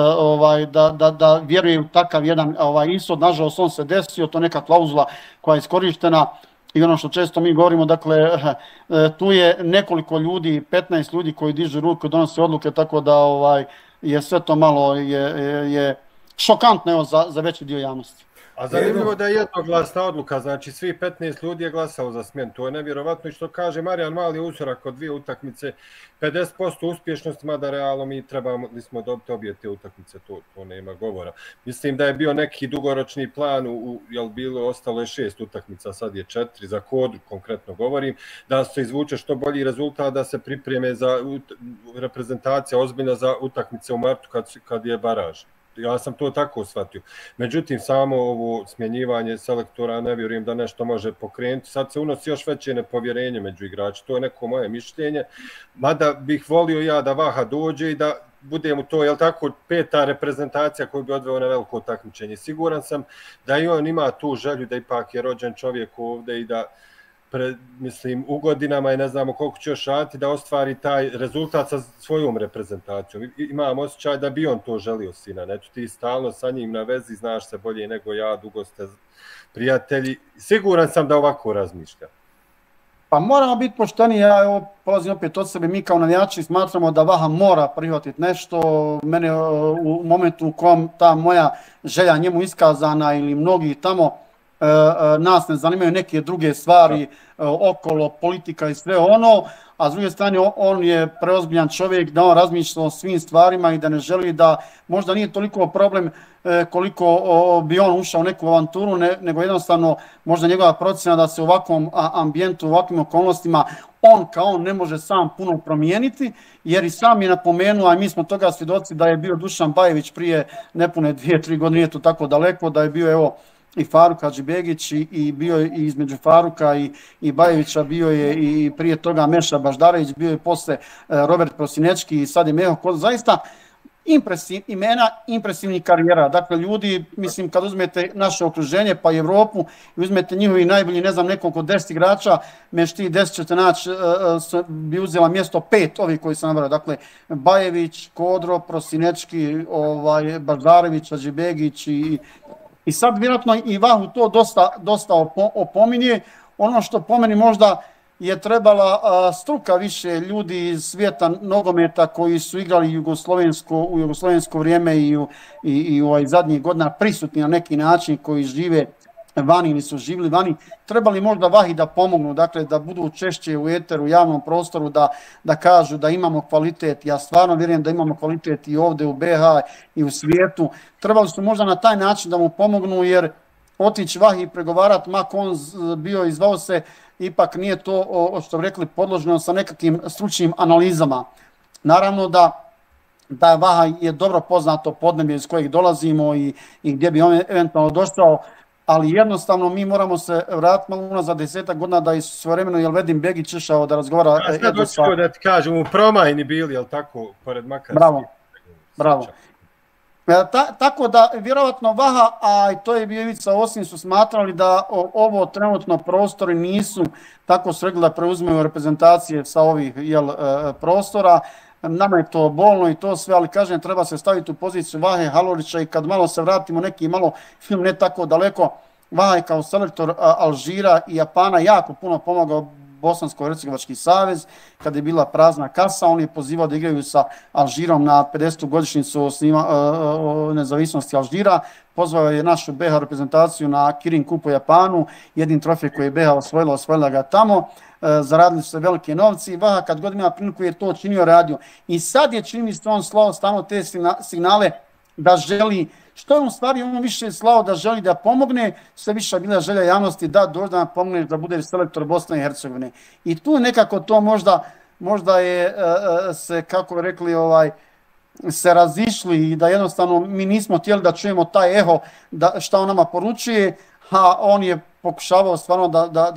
da vjeruje u takav jedan ishod. Nažalost on se desio, to neka klauzula koja je iskorištena i ono što često mi govorimo, dakle tu je nekoliko ljudi, 15 ljudi koji dižu ruku, donose odluke, tako da je sve to malo je šokantno za veći dio javnosti. A zanimljivo da je jednoglasna odluka, znači svi 15 ljudi je glasalo za smjenu, to je nevjerovatno i što kaže Marijan Mali uzorak od dvije utakmice, 50% uspješnosti, mada realno mi trebali smo dobiti obje te utakmice, to nema govora. Mislim da je bio neki dugoročni plan, jel bilo, ostalo je 6 utakmica, sad je 4, za Kodru konkretno govorim, da se izvuče što bolji rezultat, da se pripreme za reprezentacija ozbiljna za utakmice u martu kad je baraž. Ja sam to tako shvatio. Međutim, samo ovo smjenjivanje selektora ne vjerujem da nešto može pokrenuti. Sad se unosi još veće nepovjerenje među igrači. To je neko moje mišljenje. Mada bih volio ja da Vaha dođe i da budemo to, jel tako, 5. reprezentacija koju bi odveo na veliko takmičenje. Siguran sam da i on ima tu želju da ipak je rođen čovjek ovdje i da mislim, u godinama i ne znamo koliko će još raditi da ostvari taj rezultat sa svojom reprezentacijom. Imam osjećaj da bi on to želio, Sinan. Eto, ti stalno sa njim na vezi, znaš se bolje nego ja, dugo ste prijatelji. Siguran sam da ovako razmišlja. Pa moramo biti pošteni, ja polazim opet od sebe, mi kao navijači smatramo da Vaha mora prihvatiti nešto. Mene u momentu u kojem ta moja želja njemu iskazana ili mnogi tamo, nas ne zanimaju neke druge stvari okolo, politika i sve ono, a s druge strane on je preozbiljan čovjek da on razmišlja o svim stvarima i da ne želi da, možda nije toliko problem koliko bi on ušao u neku avanturu, nego jednostavno možda njegova procjena da se u ovakvom ambijentu, u ovakvim okolnostima on kao on ne može sam puno promijeniti, jer i sam je napomenuo, a mi smo toga svjedoci da je bio Dušan Bajević prije nepune 2-3 godine, nije to tako daleko, da je bio evo i Faruk Hadžibegić i bio je između Faruka i Bajevića, bio je i prije toga Meša Baždarević, bio je posle Robert Prosinečki i sad je Meho Kodro. Zaista imena impresivnih karijera. Dakle, ljudi, mislim, kad uzmete naše okruženje pa i Evropu i uzmete njihovi najbolji, ne znam, nekoliko 10 igrača, među tih 10 ćete naći, bi uzela mjesto 5 ovih koji sam nabrao. Dakle, Bajević, Kodro, Prosinečki, Baždarević, Hadžibegić i sad vjerojatno i Vahu to dosta opominje. Ono što po meni možda je trebala struka više ljudi iz svijeta nogometa koji su igrali u jugoslovensko vrijeme i zadnjih godina prisutni na neki način, koji žive vani ili su živjeli vani, trebali možda Vahi da pomognu, dakle da budu češće u eteru, u javnom prostoru, da kažu da imamo kvalitet. Ja stvarno vjerujem da imamo kvalitet i ovdje u BH i u svijetu. Trebali su možda na taj način da mu pomognu, jer otići Vahi i pregovarati, mak on bio i zvao se, ipak nije to, što bi rekli, podloženo sa nekakvim stručnim analizama. Naravno da Vaha je dobro poznato podneblje iz kojeg dolazimo i gdje bi on eventualno došao, ali jednostavno mi moramo se vratiti malo unazad 10 godina da je svojevremeno Jelvedin Begić išao da razgovara. Ja sad doću da ti kažem, u Promajni bili, jel tako, pored Makarske? Bravo. Tako da, vjerovatno Vaha, a i to je bio Ivica Osim, su smatrali da ovo trenutno prostori nisu tako sregli da preuzmeju reprezentacije sa ovih prostora. Nama je to bolno i to sve, ali kažem, treba se staviti u poziciju Vahe Halorića i kad malo se vratimo neki malo film ne tako daleko, Vaha je kao selektor Alžira i Japana jako puno pomogao Bosansko-hercegovački savez, kada je bila prazna kasa, on je pozivao da igraju sa Alžirom na 50. godišnjicu nezavisnosti Alžira, pozvao je našu BiH reprezentaciju na Kirin Cup u Japanu, jedin trofej koji je BiH osvojila ga tamo, zaradili su se velike novci i Vaha kad god ima priliku je to činio, radio. I sad je čini mi se on slao stalno te signale da želi, što je on stvari, on više slao da želi da pomogne, sve više bila želja javnosti da dođe da pomogne da bude selektor Bosne i Hercegovine. I tu nekako to možda je se, kako rekli, se razišli i da jednostavno mi nismo htjeli da čujemo taj eho šta on nama poručuje, a on je pokušavao stvarno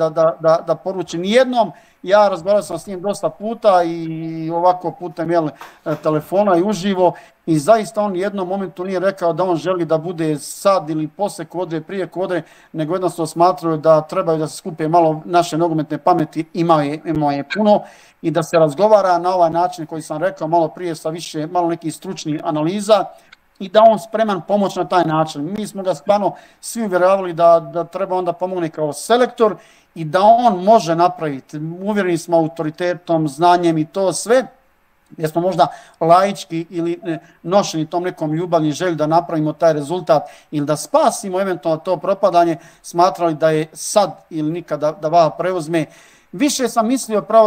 da poruči nijednom. Ja razgovarao sam s njim dosta puta i ovako putem telefona i uživo i zaista on jednom momentu nije rekao da on želi da bude sad ili posle Kodre, prije Kodre, nego jednostavno smatraju da trebaju da se skupe malo naše nogometne pameti, imao je puno i da se razgovara na ovaj način koji sam rekao malo prije sa više, malo nekih stručnih analiza i da on spreman pomoć na taj način. Mi smo ga stvarno svi uvjeravali da treba onda pomogne kao selektor i da on može napraviti. Uvjereni smo autoritetom, znanjem i to sve, jer smo možda laički ili nošeni tom nekom ljubavni želji da napravimo taj rezultat ili da spasimo eventualno to propadanje, smatrali da je sad ili nikada da Vaha preuzme. Više sam mislio, pravo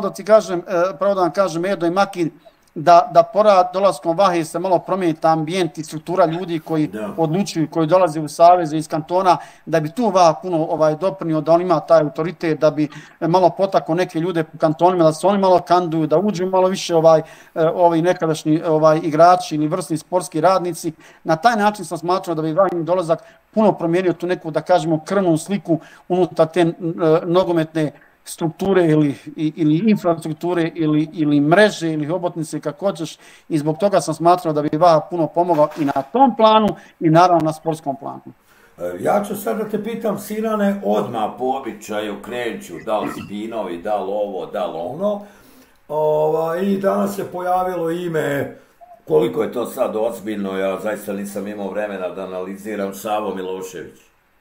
da vam kažem, Edo i Maki, da porad dolaskom Vahe se malo promijeni ta ambijent i struktura ljudi koji odlučuju, koji dolaze u saveze iz kantona, da bi tu Vaha puno doprinio, da on ima taj autoritet, da bi malo potakao neke ljude u kantonima, da se oni malo kanduju, da uđu malo više ovi nekadašnji igrači ili vrsni sportski radnici. Na taj način sam smatrao da bi Vahin dolazak puno promijenio tu neku, da kažemo, krvnu sliku unutar te nogometne strukture ili infrastrukture ili mreže ili hobotnice, kako hoćeš, i zbog toga sam smatrao da bi Vaha puno pomogao i na tom planu i naravno na sportskom planu. Ja ću sad da te pitam, Sinane, odmah po običaju kreću, da li spinovi, da li ovo, da li ono, i danas se pojavilo ime, koliko je to sad ozbiljno, ja zaista nisam imao vremena da analiziram, Savo Milošević.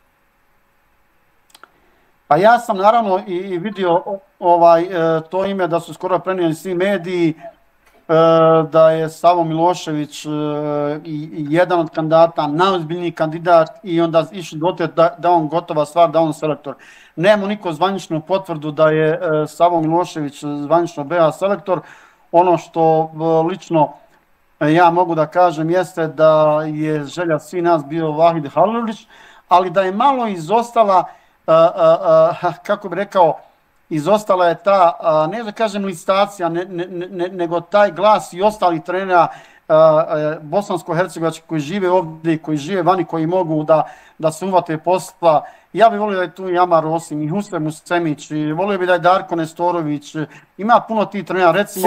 Pa ja sam naravno i vidio to ime da su skoro prenijeli svi mediji, da je Savo Milošević jedan od kandidata, najozbiljniji kandidat i onda išli dotle da on gotova stvar, da on selektor. Nemamo niko zvaničnu potvrdu da je Savo Milošević zvanično BiH selektor. Ono što lično ja mogu da kažem jeste da je želja svi nas bio Vahid Halilović, ali da je malo izostala, kako bi rekao, izostala je ta, ne da kažem listacija, nego taj glas i ostali trenera bosansko-hercegovački koji žive ovdje, koji žive vani, koji mogu da se uvate posla. Ja bih volio da je tu i Amar Osim, i Husrev Musemić, volio bih da je Darko Nestorović, ima puno tih trenera, recimo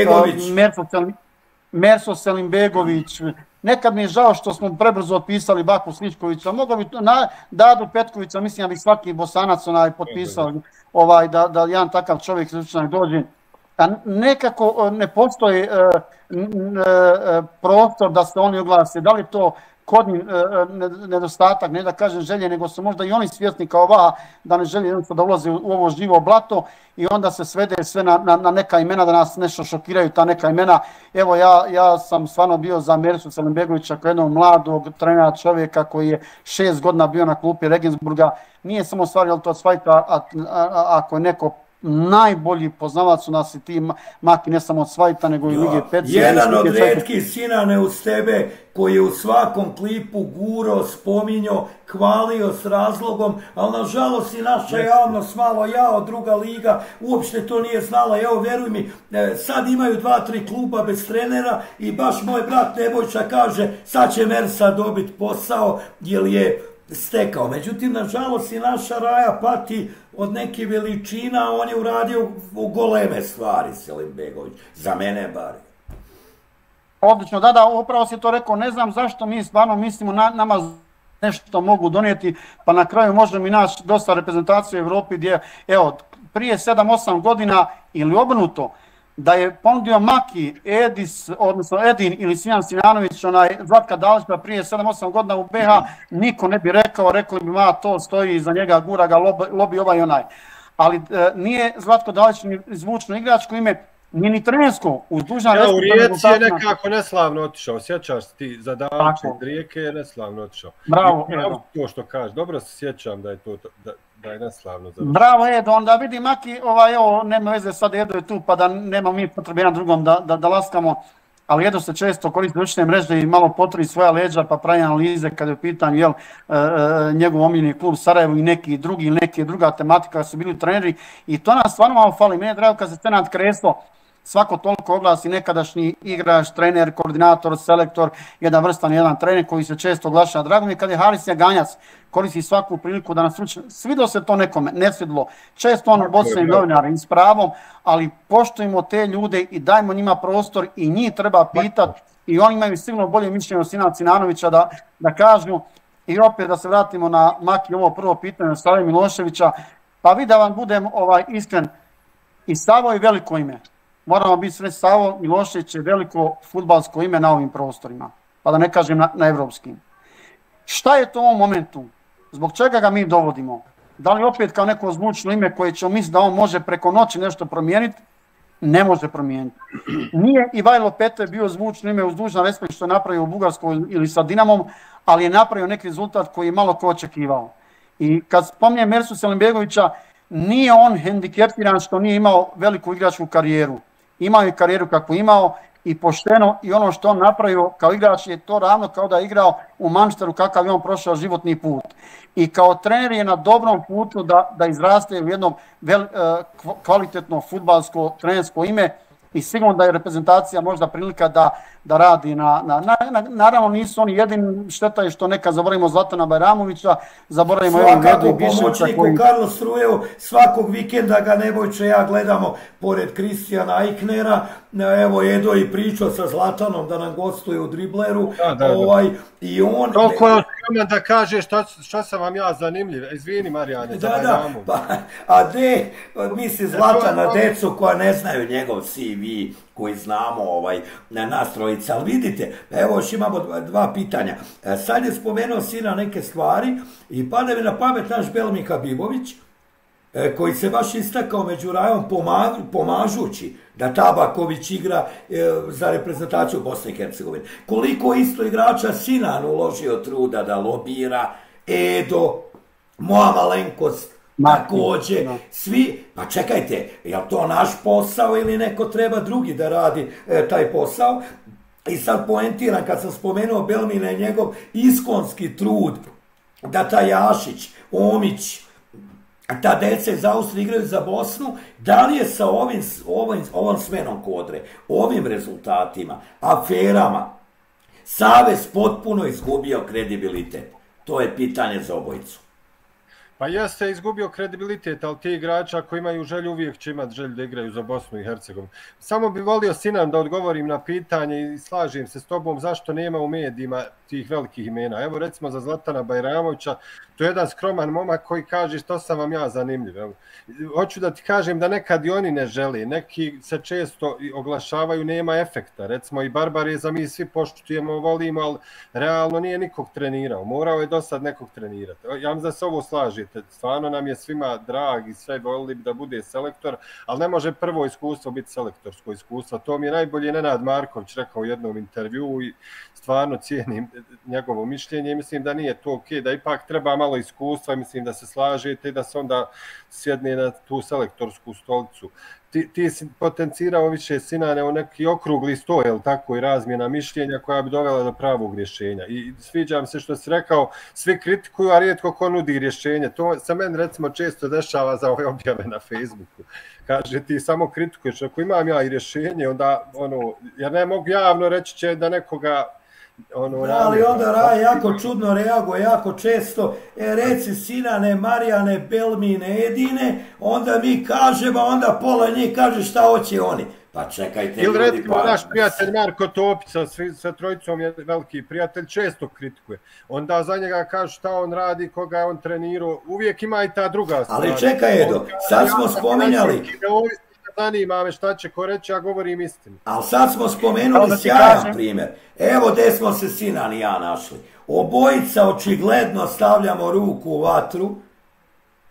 Merso Selimbegović. Nekad mi je žao što smo prebrzo otpisali Baku Sličkovića, mogao bi Dadu Petkovića, mislim da bi svaki Bosanac potpisao, da jedan takav čovjek dođe. Nekako ne postoji prostor da se oni oglase, da li to kod njih nedostatak, ne da kažem želje, nego su možda i oni svjesni kao Vaha da ne žele da ulaze u ovo živo blato i onda se svede sve na neka imena, da nas nešto šokiraju ta neka imena. Evo ja sam stvarno bio za Mersu Selimbegovića kao jednog mladog trenera čovjeka koji je 6 godina bio na klupi Regensburga. Nije samo stvar je li to Svajta, ako je neko najbolji poznavac u nas i ti Maki, ne samo od Svajta, nego i Lige Peci. Jedan od rijetkih, Sinane, uz tebe koji je u svakom klipu guro, spominjo, hvalio s razlogom, ali nažalost i naša javnost malo jao, druga liga, uopšte to nije znala. Evo, veruj mi, sad imaju 2-3 kluba bez trenera i baš moj brat Nebojša kaže sad će Mersa dobiti posao jer je stekao. Međutim, nažalost i naša Raja pati od neke veličina, on je uradio u goleme stvari, Selimbegović, za mene bar. Odlično, da, upravo si to rekao, ne znam zašto mi stvarno mislimo nama nešto mogu donijeti, pa na kraju možemo i naš dosta reprezentacije u Evropi gdje, evo, prije 7-8 godina ili obrnuto, da je ponudio Maki, Edin ili Smijan Sinanović, Zlatka Dalića prije 7-8 godina u BiH, niko ne bi rekao, rekli bi to stoji iza njega, gura ga, lobi ovaj onaj. ali nije Zlatko Dalić ni zvučno igračko ime, nije ni trenersko, uz dužan respekt. U Rijeci je nekako neslavno otišao, sjećaš ti za Dalić iz Rijeke je neslavno otišao. Bravo, Edo. To što kažeš, dobro se sjećam da je to da je neslavno završeno. Bravo Edo, onda vidi Maki, evo, nema veze sad Edo je tu pa da nema mi potrebe jedan drugom da laskamo, ali Edo se često koristi društvene mreže i malo potvori svoja leđa pa pravi analize kada je u pitanju njegov omiljeni klub Sarajevo i neki drugi ili neke druga tematika su bili treneri i to nas stvarno malo fali. Mene je drago kad se Senad Kreslo svako toliko oglasi nekadašnji igrač, trener, koordinator, selektor, jedan trener koji se često oglašava. Drago mi je kad je Haris Jaganjac koristi svaku priliku da nas uči. Svidio se to nekome, ne svidilo. Često on obocuje novinara i s pravom, ali poštujemo te ljude i dajmo njima prostor i njih treba pitati i oni imaju sigurno bolje mišljenje od Sina Cinanovića da kažu. I opet da se vratimo na Maki ovo prvo pitanje od Save Miloševića. Pa vi da vam budem iskren, i Savo je veliko ime. Moramo biti sve Savo Milošević je veliko fudbalsko ime na ovim prostorima, pa da ne kažem na evropskim. Šta je to u ovom momentu? Zbog čega ga mi dovodimo? Da li opet kao neko zvučno ime koje ćemo misliti da on može preko noći nešto promijeniti? Ne može promijeniti. Nije Ivajlo Pete bio zvučno ime uz dužan respekt što je napravio u Bugarskoj ili sa Dinamom, ali je napravio neki rezultat koji je malo ko očekivao. I kad spominjem Mersu Selimbegovića, nije on hendikepiran što nije imao veliku igračku karijeru. Imao je karijeru kakvu imao i pošteno i ono što on napravio kao igrač je to ravno kao da je igrao u Manchesteru kakav je on prošao životni put. I kao trener je na dobrom putu da izraste u jedno kvalitetno fudbalsko trenersko ime i sigurno da je reprezentacija možda prilika da radi naravno nisu oni jedini, šteta je što neka zaboravimo Zlatana Bajramovića, zaboravimo Vedu i Biševića koji... Carlos Ruev, svakog vikenda ga Nebojče ja gledamo pored Kristijana Eicknera, evo Edo i pričao sa Zlatanom da nam gostuje u Dribleru, i on... Toliko je otkrivan da kaže šta sam vam ja zanimljiv, izvini Marijane, za Bajramović. A misli Zlatana decu koja ne znaju njegov CV, koji znamo na nastrojica, ali vidite, evo još imamo dva pitanja. Sad je spomenuo Sina neke stvari i pada mi na pamet naš Belmi Habibović, koji se baš istakao među rajom pomažući da Tabaković igra za reprezentaciju Bosne i Hercegovine. Koliko isto igrača Sinan uložio truda da lobira, Edo, moja malenkost, također, svi, pa čekajte, je li to naš posao ili neko treba drugi da radi taj posao? I sad poentiram, kad sam spomenuo Belmina i njegov iskonski trud da taj Jašić, Omić, ta deca iz Austrije igraju za Bosnu, da li je sa ovom smenom Kodre, ovim rezultatima, aferama, Savez potpuno izgubio kredibilitet? To je pitanje za obojicu. Pa jeste izgubio kredibilitet, ali ti igrača koji imaju želju uvijek će imati želju da igraju za Bosnu i Hercegovinu. Samo bi volio, Sinan, da odgovorim na pitanje i slažem se s tobom zašto nema u medijima tih velikih imena. Evo recimo za Zlatana Bajramovića, to je jedan skroman momak koji kaže što sam vam ja zanimljiv. Evo, hoću da ti kažem da nekad i oni ne žele, neki se često oglašavaju, nema efekta. Recimo i Barbareza mi svi poštujemo, volimo, ali realno nije nikog trenirao. Morao je do sad nekog trenirati. Ja mislim da se ovo slaže. Stvarno nam je svima drag i sve volili da bude selektor, ali ne može prvo iskustvo biti selektorsko iskustvo. To mi je najbolje Nenad Marković rekao u jednom intervjuu i stvarno cijenim njegovo mišljenje i mislim da nije to okej, da ipak treba malo iskustva i mislim da se slažete i da se onda sjedne na tu selektorsku stolicu. Ti si potencirao više, Sinane, u neki okrugli sto, jel tako, i razmjena mišljenja koja bi dovela do pravog rješenja. I sviđa mi se što si rekao, svi kritikuju, a rijetko ko nudi rješenje. To se meni recimo često dešava za ove objave na Facebooku. Kaže, ti samo kritikuješ, ako imam ja i rješenje, onda, ja ne mogu javno reći će da nekoga ali onda Raja jako čudno reaguje, jako često, reci Sinane, Marijane, Belmine, Edine, onda mi kažemo, onda pola njih kaže šta hoće oni. Pa čekajte ljudi. Ili recimo naš prijatelj Marko Topica, sa trojicom je veliki prijatelj, često kritikuje. Onda za njega kaže šta on radi, koga je on trenirao, uvijek ima i ta druga strana. Ali čekaj Edo, sad smo spominjali... Zanima me šta će ko reći, ja govorim istinu. Ali sad smo spomenuli sjajan primjer. Evo gdje smo se Sinan i ja našli. Obojica očigledno stavljamo ruku u vatru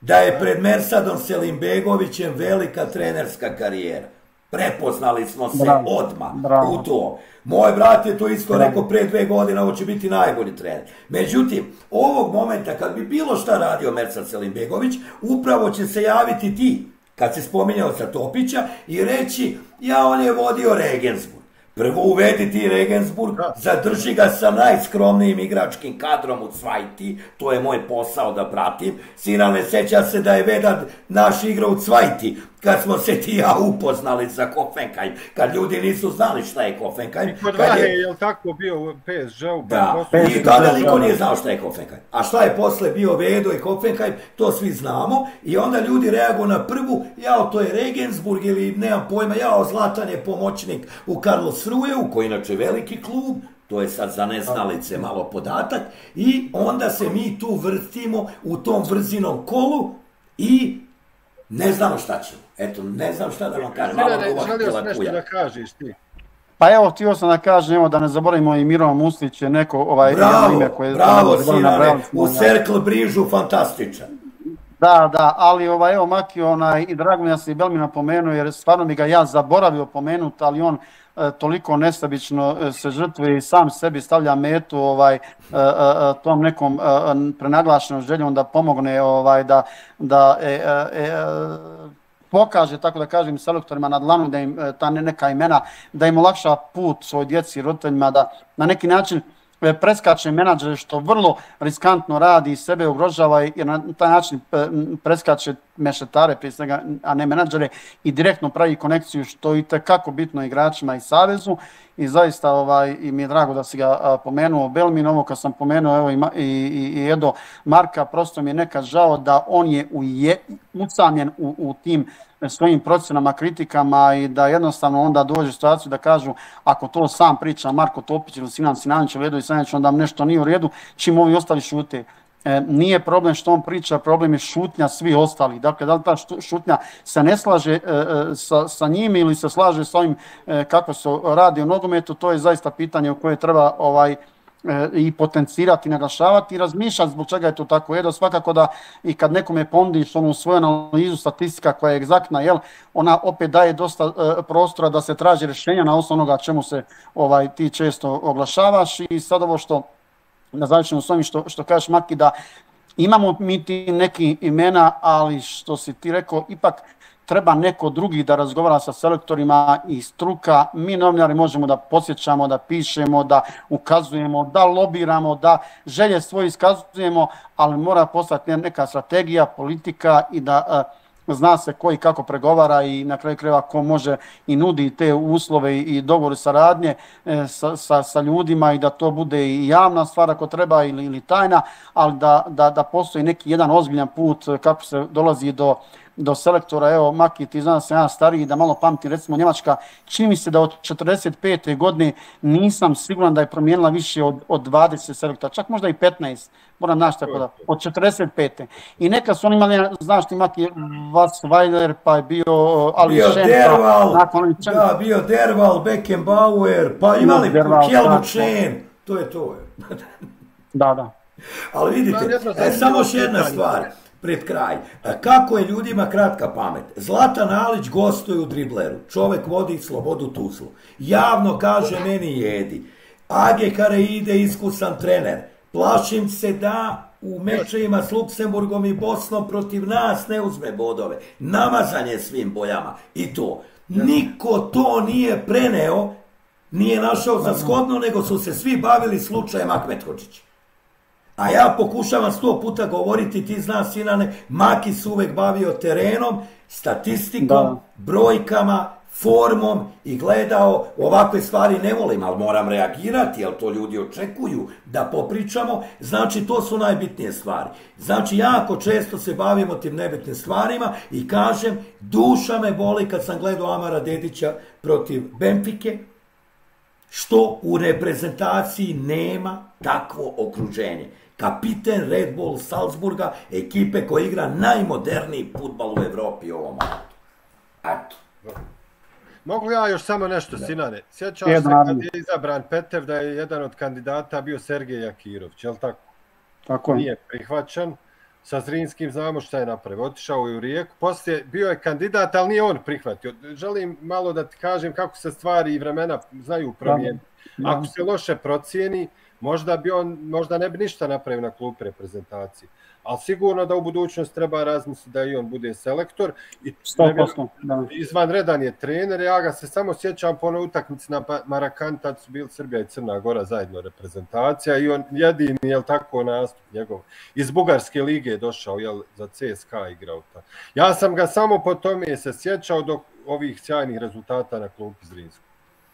da je pred Mersadom Selimbegovićem velika trenerska karijera. Prepoznali smo se odmah u to. Moj brat je to isto rekao pre 2 godine, ovo će biti najbolji trener. Međutim, ovog momenta kad bi bilo šta radio Mersad Selimbegović, upravo će se javiti ti, kad se spominjao sa Topića, i reći, on je vodio Regensburg. Prvo uvedi ti Regensburg, zadrži ga sa najskromnijim igračkim kadrom u Cvajti, to je moj posao da pratim. Sinane, seća se da je Vedad naš igrao u Cvajti, kad smo se ti ja upoznali za Hoffenheim, kad ljudi nisu znali šta je Hoffenheim. I kod Vahe je tako bio u PSG-u? Da, i tada niko nije znao šta je Hoffenheim. A šta je posle bio Vedo i Hoffenheim, to svi znamo. I onda ljudi reaguju na prvu, to je Regensburg ili nemam pojma, Zlatan je pomoćnik u Karlsruheu, koji inače veliki klub, to je sad za neznalice malo podatak, i onda se mi tu vrtimo u tom vrzinom kolu i ne znamo šta ćemo. Eto, ne znam šta da vam kažem. Želio sam nešto da kažeš ti. Pa evo, htio sam da kažem, da ne zaboravimo i Mirovan Muslić je neko ime koje... Bravo, Sinane, u Cercle Brižu fantastičan. Da, ali evo Maki, i drago mi da se i Belmin napomenuo, jer stvarno mi ga ja zaboravio pomenuti, ali on toliko nesebično se žrtvuje i sam sebi stavlja metu tom nekom prenaglašenom željom da pomogne da pokaže, tako da kažem, selektorima na dlanu, da im ta neka imena, da im olakša put svoj djeci i roditeljima, da na neki način preskače menadžere, što vrlo riskantno radi i sebe ugrožava, jer na taj način preskače mešetare prije svega, a ne menadžere, i direktno pravi konekciju, što je itekako bitno igračima i savezu. I zaista i mi je drago da si ga pomenuo Belmin, ovo kad sam pomenuo i Edo Marka, prosto mi je nekad žao da on je usamljen u tim svojim procenama, kritikama, i da jednostavno onda dođe u situaciju da kažu, ako to sam priča Marko Topić ili Sinan Sinanić ili Edo Isanić, onda nešto nije u redu, čim ovi ostali šute. Nije problem što on priča, problem je šutnja svi ostali. Dakle, da li ta šutnja se ne slaže sa njim ili se slaže sa ovim kako se radi u nogometu, to je zaista pitanje o koje treba i potencirati, naglašavati i razmišljati zbog čega je to tako. Edo, svakako da i kad nekome ponudiš onu svoju analizu, statistika koja je egzaktna, ona opet daje dosta prostora da se traži rješenja na osnovu onoga čemu se ti često oglašavaš. I sad ovo što da završimo s ovim što kažeš, Maki, da imamo mi ti neki imena, ali što si ti rekao, ipak treba neko drugi da razgovara sa selektorima i struka. Mi novinari možemo da podsjećamo, da pišemo, da ukazujemo, da lobiramo, da želje svoje iskazujemo, ali mora postati neka strategija, politika i da zna se ko i kako pregovara i na kraju krajeva ko može i nudi te uslove i dogovore saradnje sa ljudima, i da to bude i javna stvar ako treba ili tajna, ali da postoji neki jedan ozbiljan put kako se dolazi do selektora. Evo, Maki, ti znam da sam ja stariji, da malo pamtim, recimo Njemačka, čini mi se da od 45. godine nisam siguran da je promijenila više od 20 selektora, čak možda i 15, moram naći tako da, od 45. I neka su oni imali, znaš ti, Maki, Vassweiler, pa je bio Ali Šen, bio Derval, Beckenbauer, pa imali Helmut Schön, to je to. Da. Ali vidite, samo još jedna stvar pred kraj. Kako je ljudima kratka pamet? Zlatan Alić gostuje u Dribleru. Čovek vodi Slobodu Tuzlu. Javno kaže meni jedi. Age Kareide iskusan trener. Plašim se da u mečevima s Luksemburgom i Bosnom protiv nas ne uzme bodove. Namazan je svim bojama. I to. Niko to nije preneo, nije našao za shodno, nego su se svi bavili slučajem Ahmet Hodžić. A ja pokušavam 100 puta govoriti, ti znaš, Sinane, Maki se uvek bavio terenom, statistikom, brojkama, formom i gledao. Ovakve stvari ne volim, ali moram reagirati, jer to ljudi očekuju da popričamo. Znači, to su najbitnije stvari. Znači, jako često se bavimo tim nebitnim stvarima i kažem, duša me boli kad sam gledao Amara Dedića protiv Benfike, što u reprezentaciji nema takvo okruženje. Kapiten Red Bull Salzburga, ekipe koja igra najmoderniji fudbal u Evropi u ovom momentu. Eto. Mogu ja još samo nešto, Sinane? Sjećaš se kad je izabran Petev da je jedan od kandidata bio Sergej Jakirović, je li tako? Tako je. Nije prihvaćen. sa Zrinskim znamo šta je napravio. Otišao je u Rijeku, poslije bio je kandidat, ali nije on prihvatio. Želim malo da ti kažem kako se stvari i vremena znaju promijeniti. Ako se loše procijeni, možda ne bi ništa napravio na klubu reprezentacije. Ali sigurno da u budućnosti treba razmisliti da i on bude selektor. I 100%. Izvanredan je trener, ja ga se samo sjećam po onoj utakmici na Marakan, tad su bili Srbija i Crna Gora zajedno reprezentacija i on jedini, jel tako, nastup njegov. Iz Bugarske lige je došao, jel, za CSKA igrao. Ja sam ga samo po tome se sjećao do ovih sjajnih rezultata na klubu Zrinskog.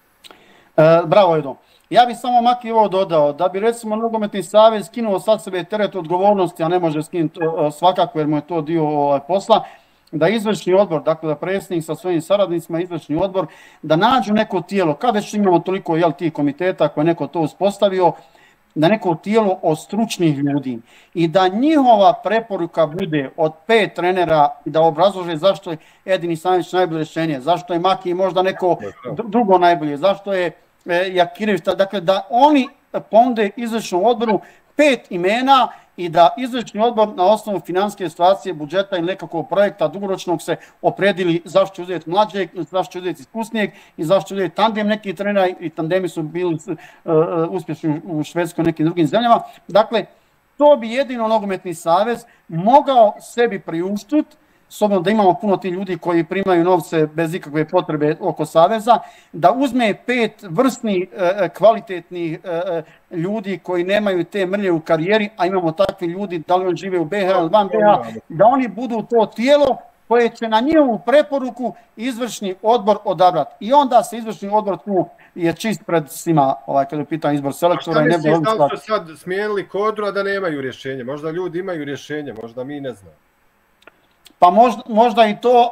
Bravo, Edo. Ja bih samo Maki ovo dodao, da bi recimo Nogometni savez skinuo sad sebe teret odgovornosti, a ne može skinuti svakako jer mu je to dio posla, da izvršni odbor, dakle da predsjednik sa svojim saradnicima, izvršni odbor, da nađu neko tijelo, kad već imamo toliko tih komiteta koje neko to uspostavio, da neko tijelo od stručnih ljudi i da njihova preporuka bude od 5 trenera i da obrazlože zašto je Edin Ihsanović najbolje rješenje, zašto je Maki možda neko drugo najbolje, zašto je Jakirević, dakle da oni ponude izvršnom odboru 5 imena i da izvršni odbor na osnovu financijske situacije, budžeta ili nekakvog projekta dugoročnog se opredili zašto će uzeti mlađeg, zašto će uzeti iskusnijeg i zašto će uzeti tandem nekih trenera i tandemi su bili uspješni u Švedskoj i nekim drugim zemljama. Dakle, to bi jedino Nogometni savez mogao sebi priuštiti, s obzirom da imamo puno tih ljudi koji primaju novce bez ikakve potrebe oko saveza, da uzme 5 vrsnih, kvalitetnih ljudi koji nemaju te mrlje u karijeri, a imamo takvi ljudi, da li on žive u BH ili van BH, da oni budu to tijelo koje će na njihovu preporuku izvršni odbor odabrati. I onda se izvršni odbor tu je čist pred svima, kada je pitan izbor selektora. A šta misliš da li su sad smijenili Kodru, a da nemaju rješenje? Možda ljudi imaju rješenje, možda mi ne znamo. Pa možda i to,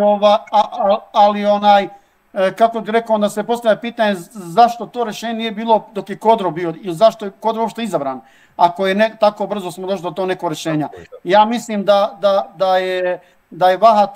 ali kako bih rekao, onda se postavlja pitanje zašto to rješenje nije bilo dok je Kodro bio i zašto je Kodro uopšte izabran, ako je tako brzo smo došli do to neko rješenja. Ja mislim da je Vaha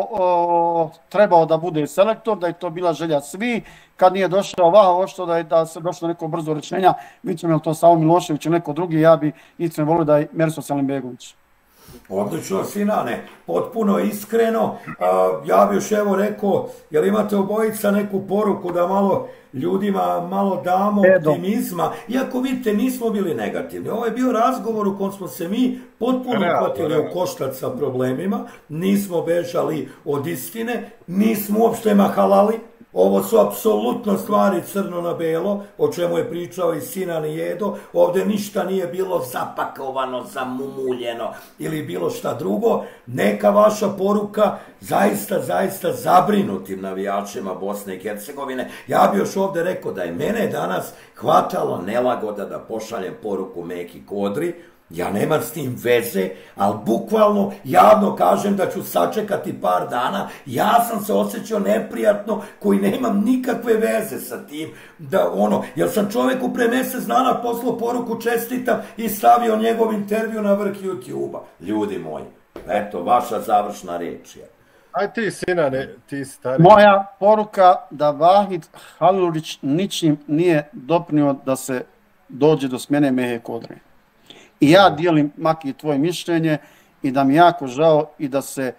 trebao da bude selektor, da je to bila želja svi. Kad nije došao Vaha, ošto da se došlo neko brzo rješenja, vidimo li to Savo Milošević ili neko drugi, ja bi iskreno volio da je Merso Selimbegović. Odlično, Sinane, potpuno iskreno. Ja bih još evo rekao, jel imate obojica neku poruku da malo ljudima malo damo optimizma, iako vidite nismo bili negativni. Ovo je bio razgovor u kojem smo se mi potpuno uhvatili u koštac sa problemima, nismo bežali od istine, nismo uopšte mahalali. Ovo su apsolutno stvari crno na belo, o čemu je pričao i Sinan i Edo. Ovdje ništa nije bilo zapakovano, zamumuljeno ili bilo šta drugo. Neka vaša poruka zaista zabrinutim navijačima Bosne i Hercegovine. Ja bih još ovdje rekao da je mene danas hvatalo nelagoda da pošaljem poruku Meki Kodri. Ja nemam s tim veze, ali bukvalno javno kažem da ću sačekati par dana. Ja sam se osjećao neprijatno koji nemam nikakve veze sa tim. Jer sam čovjeku pre mjesec dana poslao poruku čestitam i stavio njegov intervju na vrh YouTube-a. Ljudi moji, eto, vaša završna riječ je. Aj ti, Sinane, ti stari. Moja poruka da Vahid Halilović ničim nije doprinio da se dođe do smjene Mehe Kodre. I ja dijelim, Maki, tvoje mišljenje i da mi jako žao i da se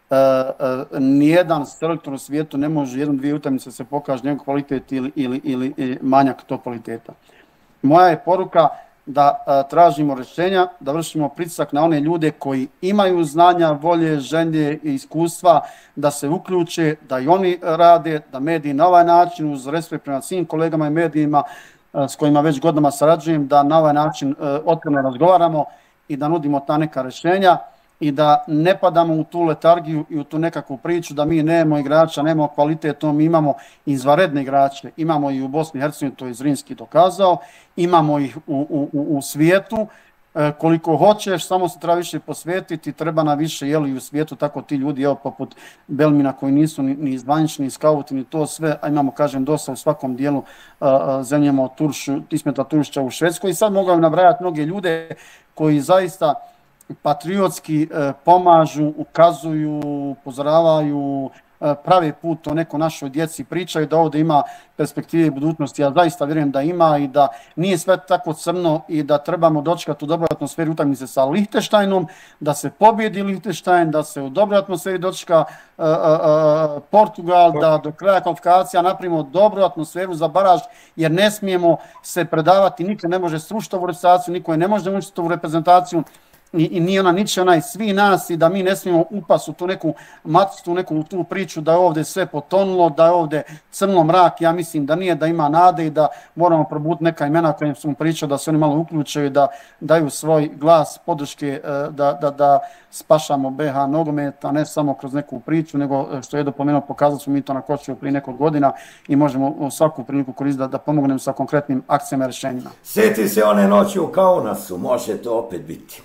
nijedan selektor u svijetu ne može 1-2 utakmice se pokaže njegov kvalitet ili manjak tog kvaliteta. Moja je poruka da tražimo rješenja, da vršimo pritisak na one ljude koji imaju znanja, volje, želje i iskustva, da se uključe, da i oni rade, da mediji na ovaj način, uz respekt prema svim kolegama i medijima, s kojima već godinama sarađujem, da na ovaj način otvoreno razgovaramo i da nudimo ta neka rješenja i da ne padamo u tu letargiju i u tu nekakvu priču da mi nemamo igrača, nemamo kvalitetu, mi imamo izvanredne igrače, imamo i u Bosni i Hercegovini, to je Zrinski dokazao, imamo ih u svijetu, koliko hoćeš, samo se treba više posvetiti, treba na više, i u svijetu tako ti ljudi, poput Belmina koji nisu ni zvanični, ni skauti, ni to sve, a imamo, kažem, dosta u svakom dijelu zemljama Ismeta Turšića u Švedskoj i sad mogu nabrajati mnoge ljude koji zaista patriotski pomažu, ukazuju, upozoravaju, prave put o neko našoj djeci, pričaju da ovdje ima perspektive i budućnosti. Ja zaista vjerujem da ima i da nije sve tako crno i da trebamo dočekati u dobroj atmosferi utakmice sa Lichtensteinom, da se pobjedi Lichtenstein, da se u dobroj atmosferi dočeka Portugal, da do kraja kvalifikacija napravimo dobru atmosferu za baraž, jer ne smijemo se predavati, niko ne može srušiti ovu reprezentaciju, niko je ne može uništiti ovu reprezentaciju, i nije ona niče onaj svi nas i da mi ne smijemo upasti u tu neku maticu, tu priču da je ovdje sve potonulo, da je ovdje crno mrak. Ja mislim da nije, da ima nade i da moramo probuditi neka imena kojim sam pričao, da se oni malo uključaju, da daju svoj glas podrške, da spašamo BH nogomet, a ne samo kroz neku priču, nego što je dopomenuo, pokazali smo mi to na Kočevu prije nekog godina i možemo svaku priliku koristiti da pomognemo sa konkretnim akcijama i rješenjima. Sjeti se one noći u Kaunasu, može to opet biti.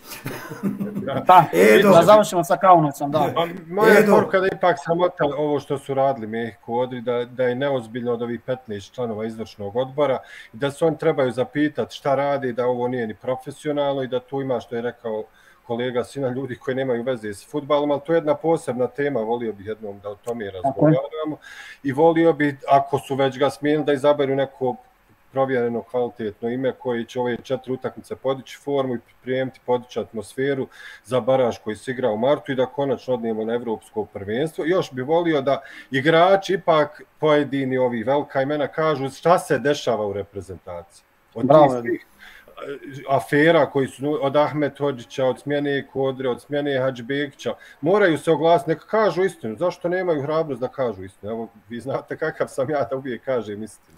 Da završimo sa Kaunasom, da. Moja poruka da ipak sramota ovo što su radili Mehko Odri, da je neozbiljno od ovih 15 članova izvršnog odbora i da se oni trebaju zapitati šta radi, da ovo nije ni profesionalno i da tu ima, što je rekao kolega, sina ljudi koji nemaju veze s fudbalom, ali to je jedna posebna tema, volio bih jednom da o tome razgovaramo i volio bih, ako su već ga smijenili, da izaberu neko provjereno kvalitetno ime koji će ove 4 utakmice podići formu i pripremiti, podići atmosferu za baraž koji se igra u martu i da konačno odnijemo na evropsko prvenstvo. Još bi volio da igrači ipak pojedini ovi velika imena kažu šta se dešava u reprezentaciji. Od tih afera koji su od Ahmet Hodžića, od smjene Kodre, od smjene Hadžbegića, moraju se oglasiti, neka kažu istinu. Zašto nemaju hrabrost da kažu istinu? Evo, vi znate kakav sam ja da uvijek kažem istinu.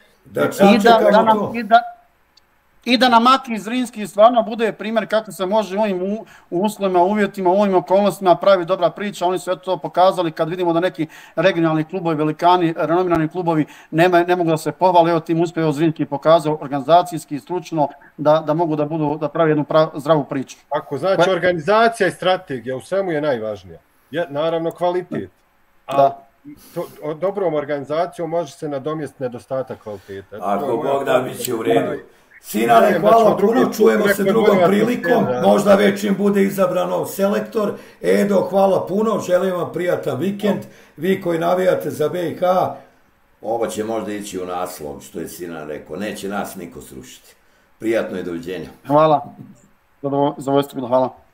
I da nam Maki Zrinski stvarno bude primjer kako se može u ovim uslovima, uvjetima, u ovim okolnostima pravi dobra priča. Oni su eto to pokazali kad vidimo da neki regionalni klubovi, velikani, renomirani klubovi ne mogu da se pohvale. Evo tim uspjeh Zrinski pokazao organizacijski i stručno da mogu da pravi jednu zdravu priču. Ako znači organizacija i strategija u svemu je najvažnija. Naravno kvalitet. Dobrom organizacijom može se nadomjestiti nedostatak kvaliteta. Ako Bog da, bit će u redu. Sinane, hvala puno, čujemo se drugom prilikom, možda već im bude izabran nov selektor. Edo, hvala puno, želim vam prijatan vikend. Vi koji navijate za BiH, ovo će možda ići u naslov, što je Sinan rekao, neće nas niko srušiti. Prijatno i doviđenja. Hvala, zadovoljstvo bilo, hvala.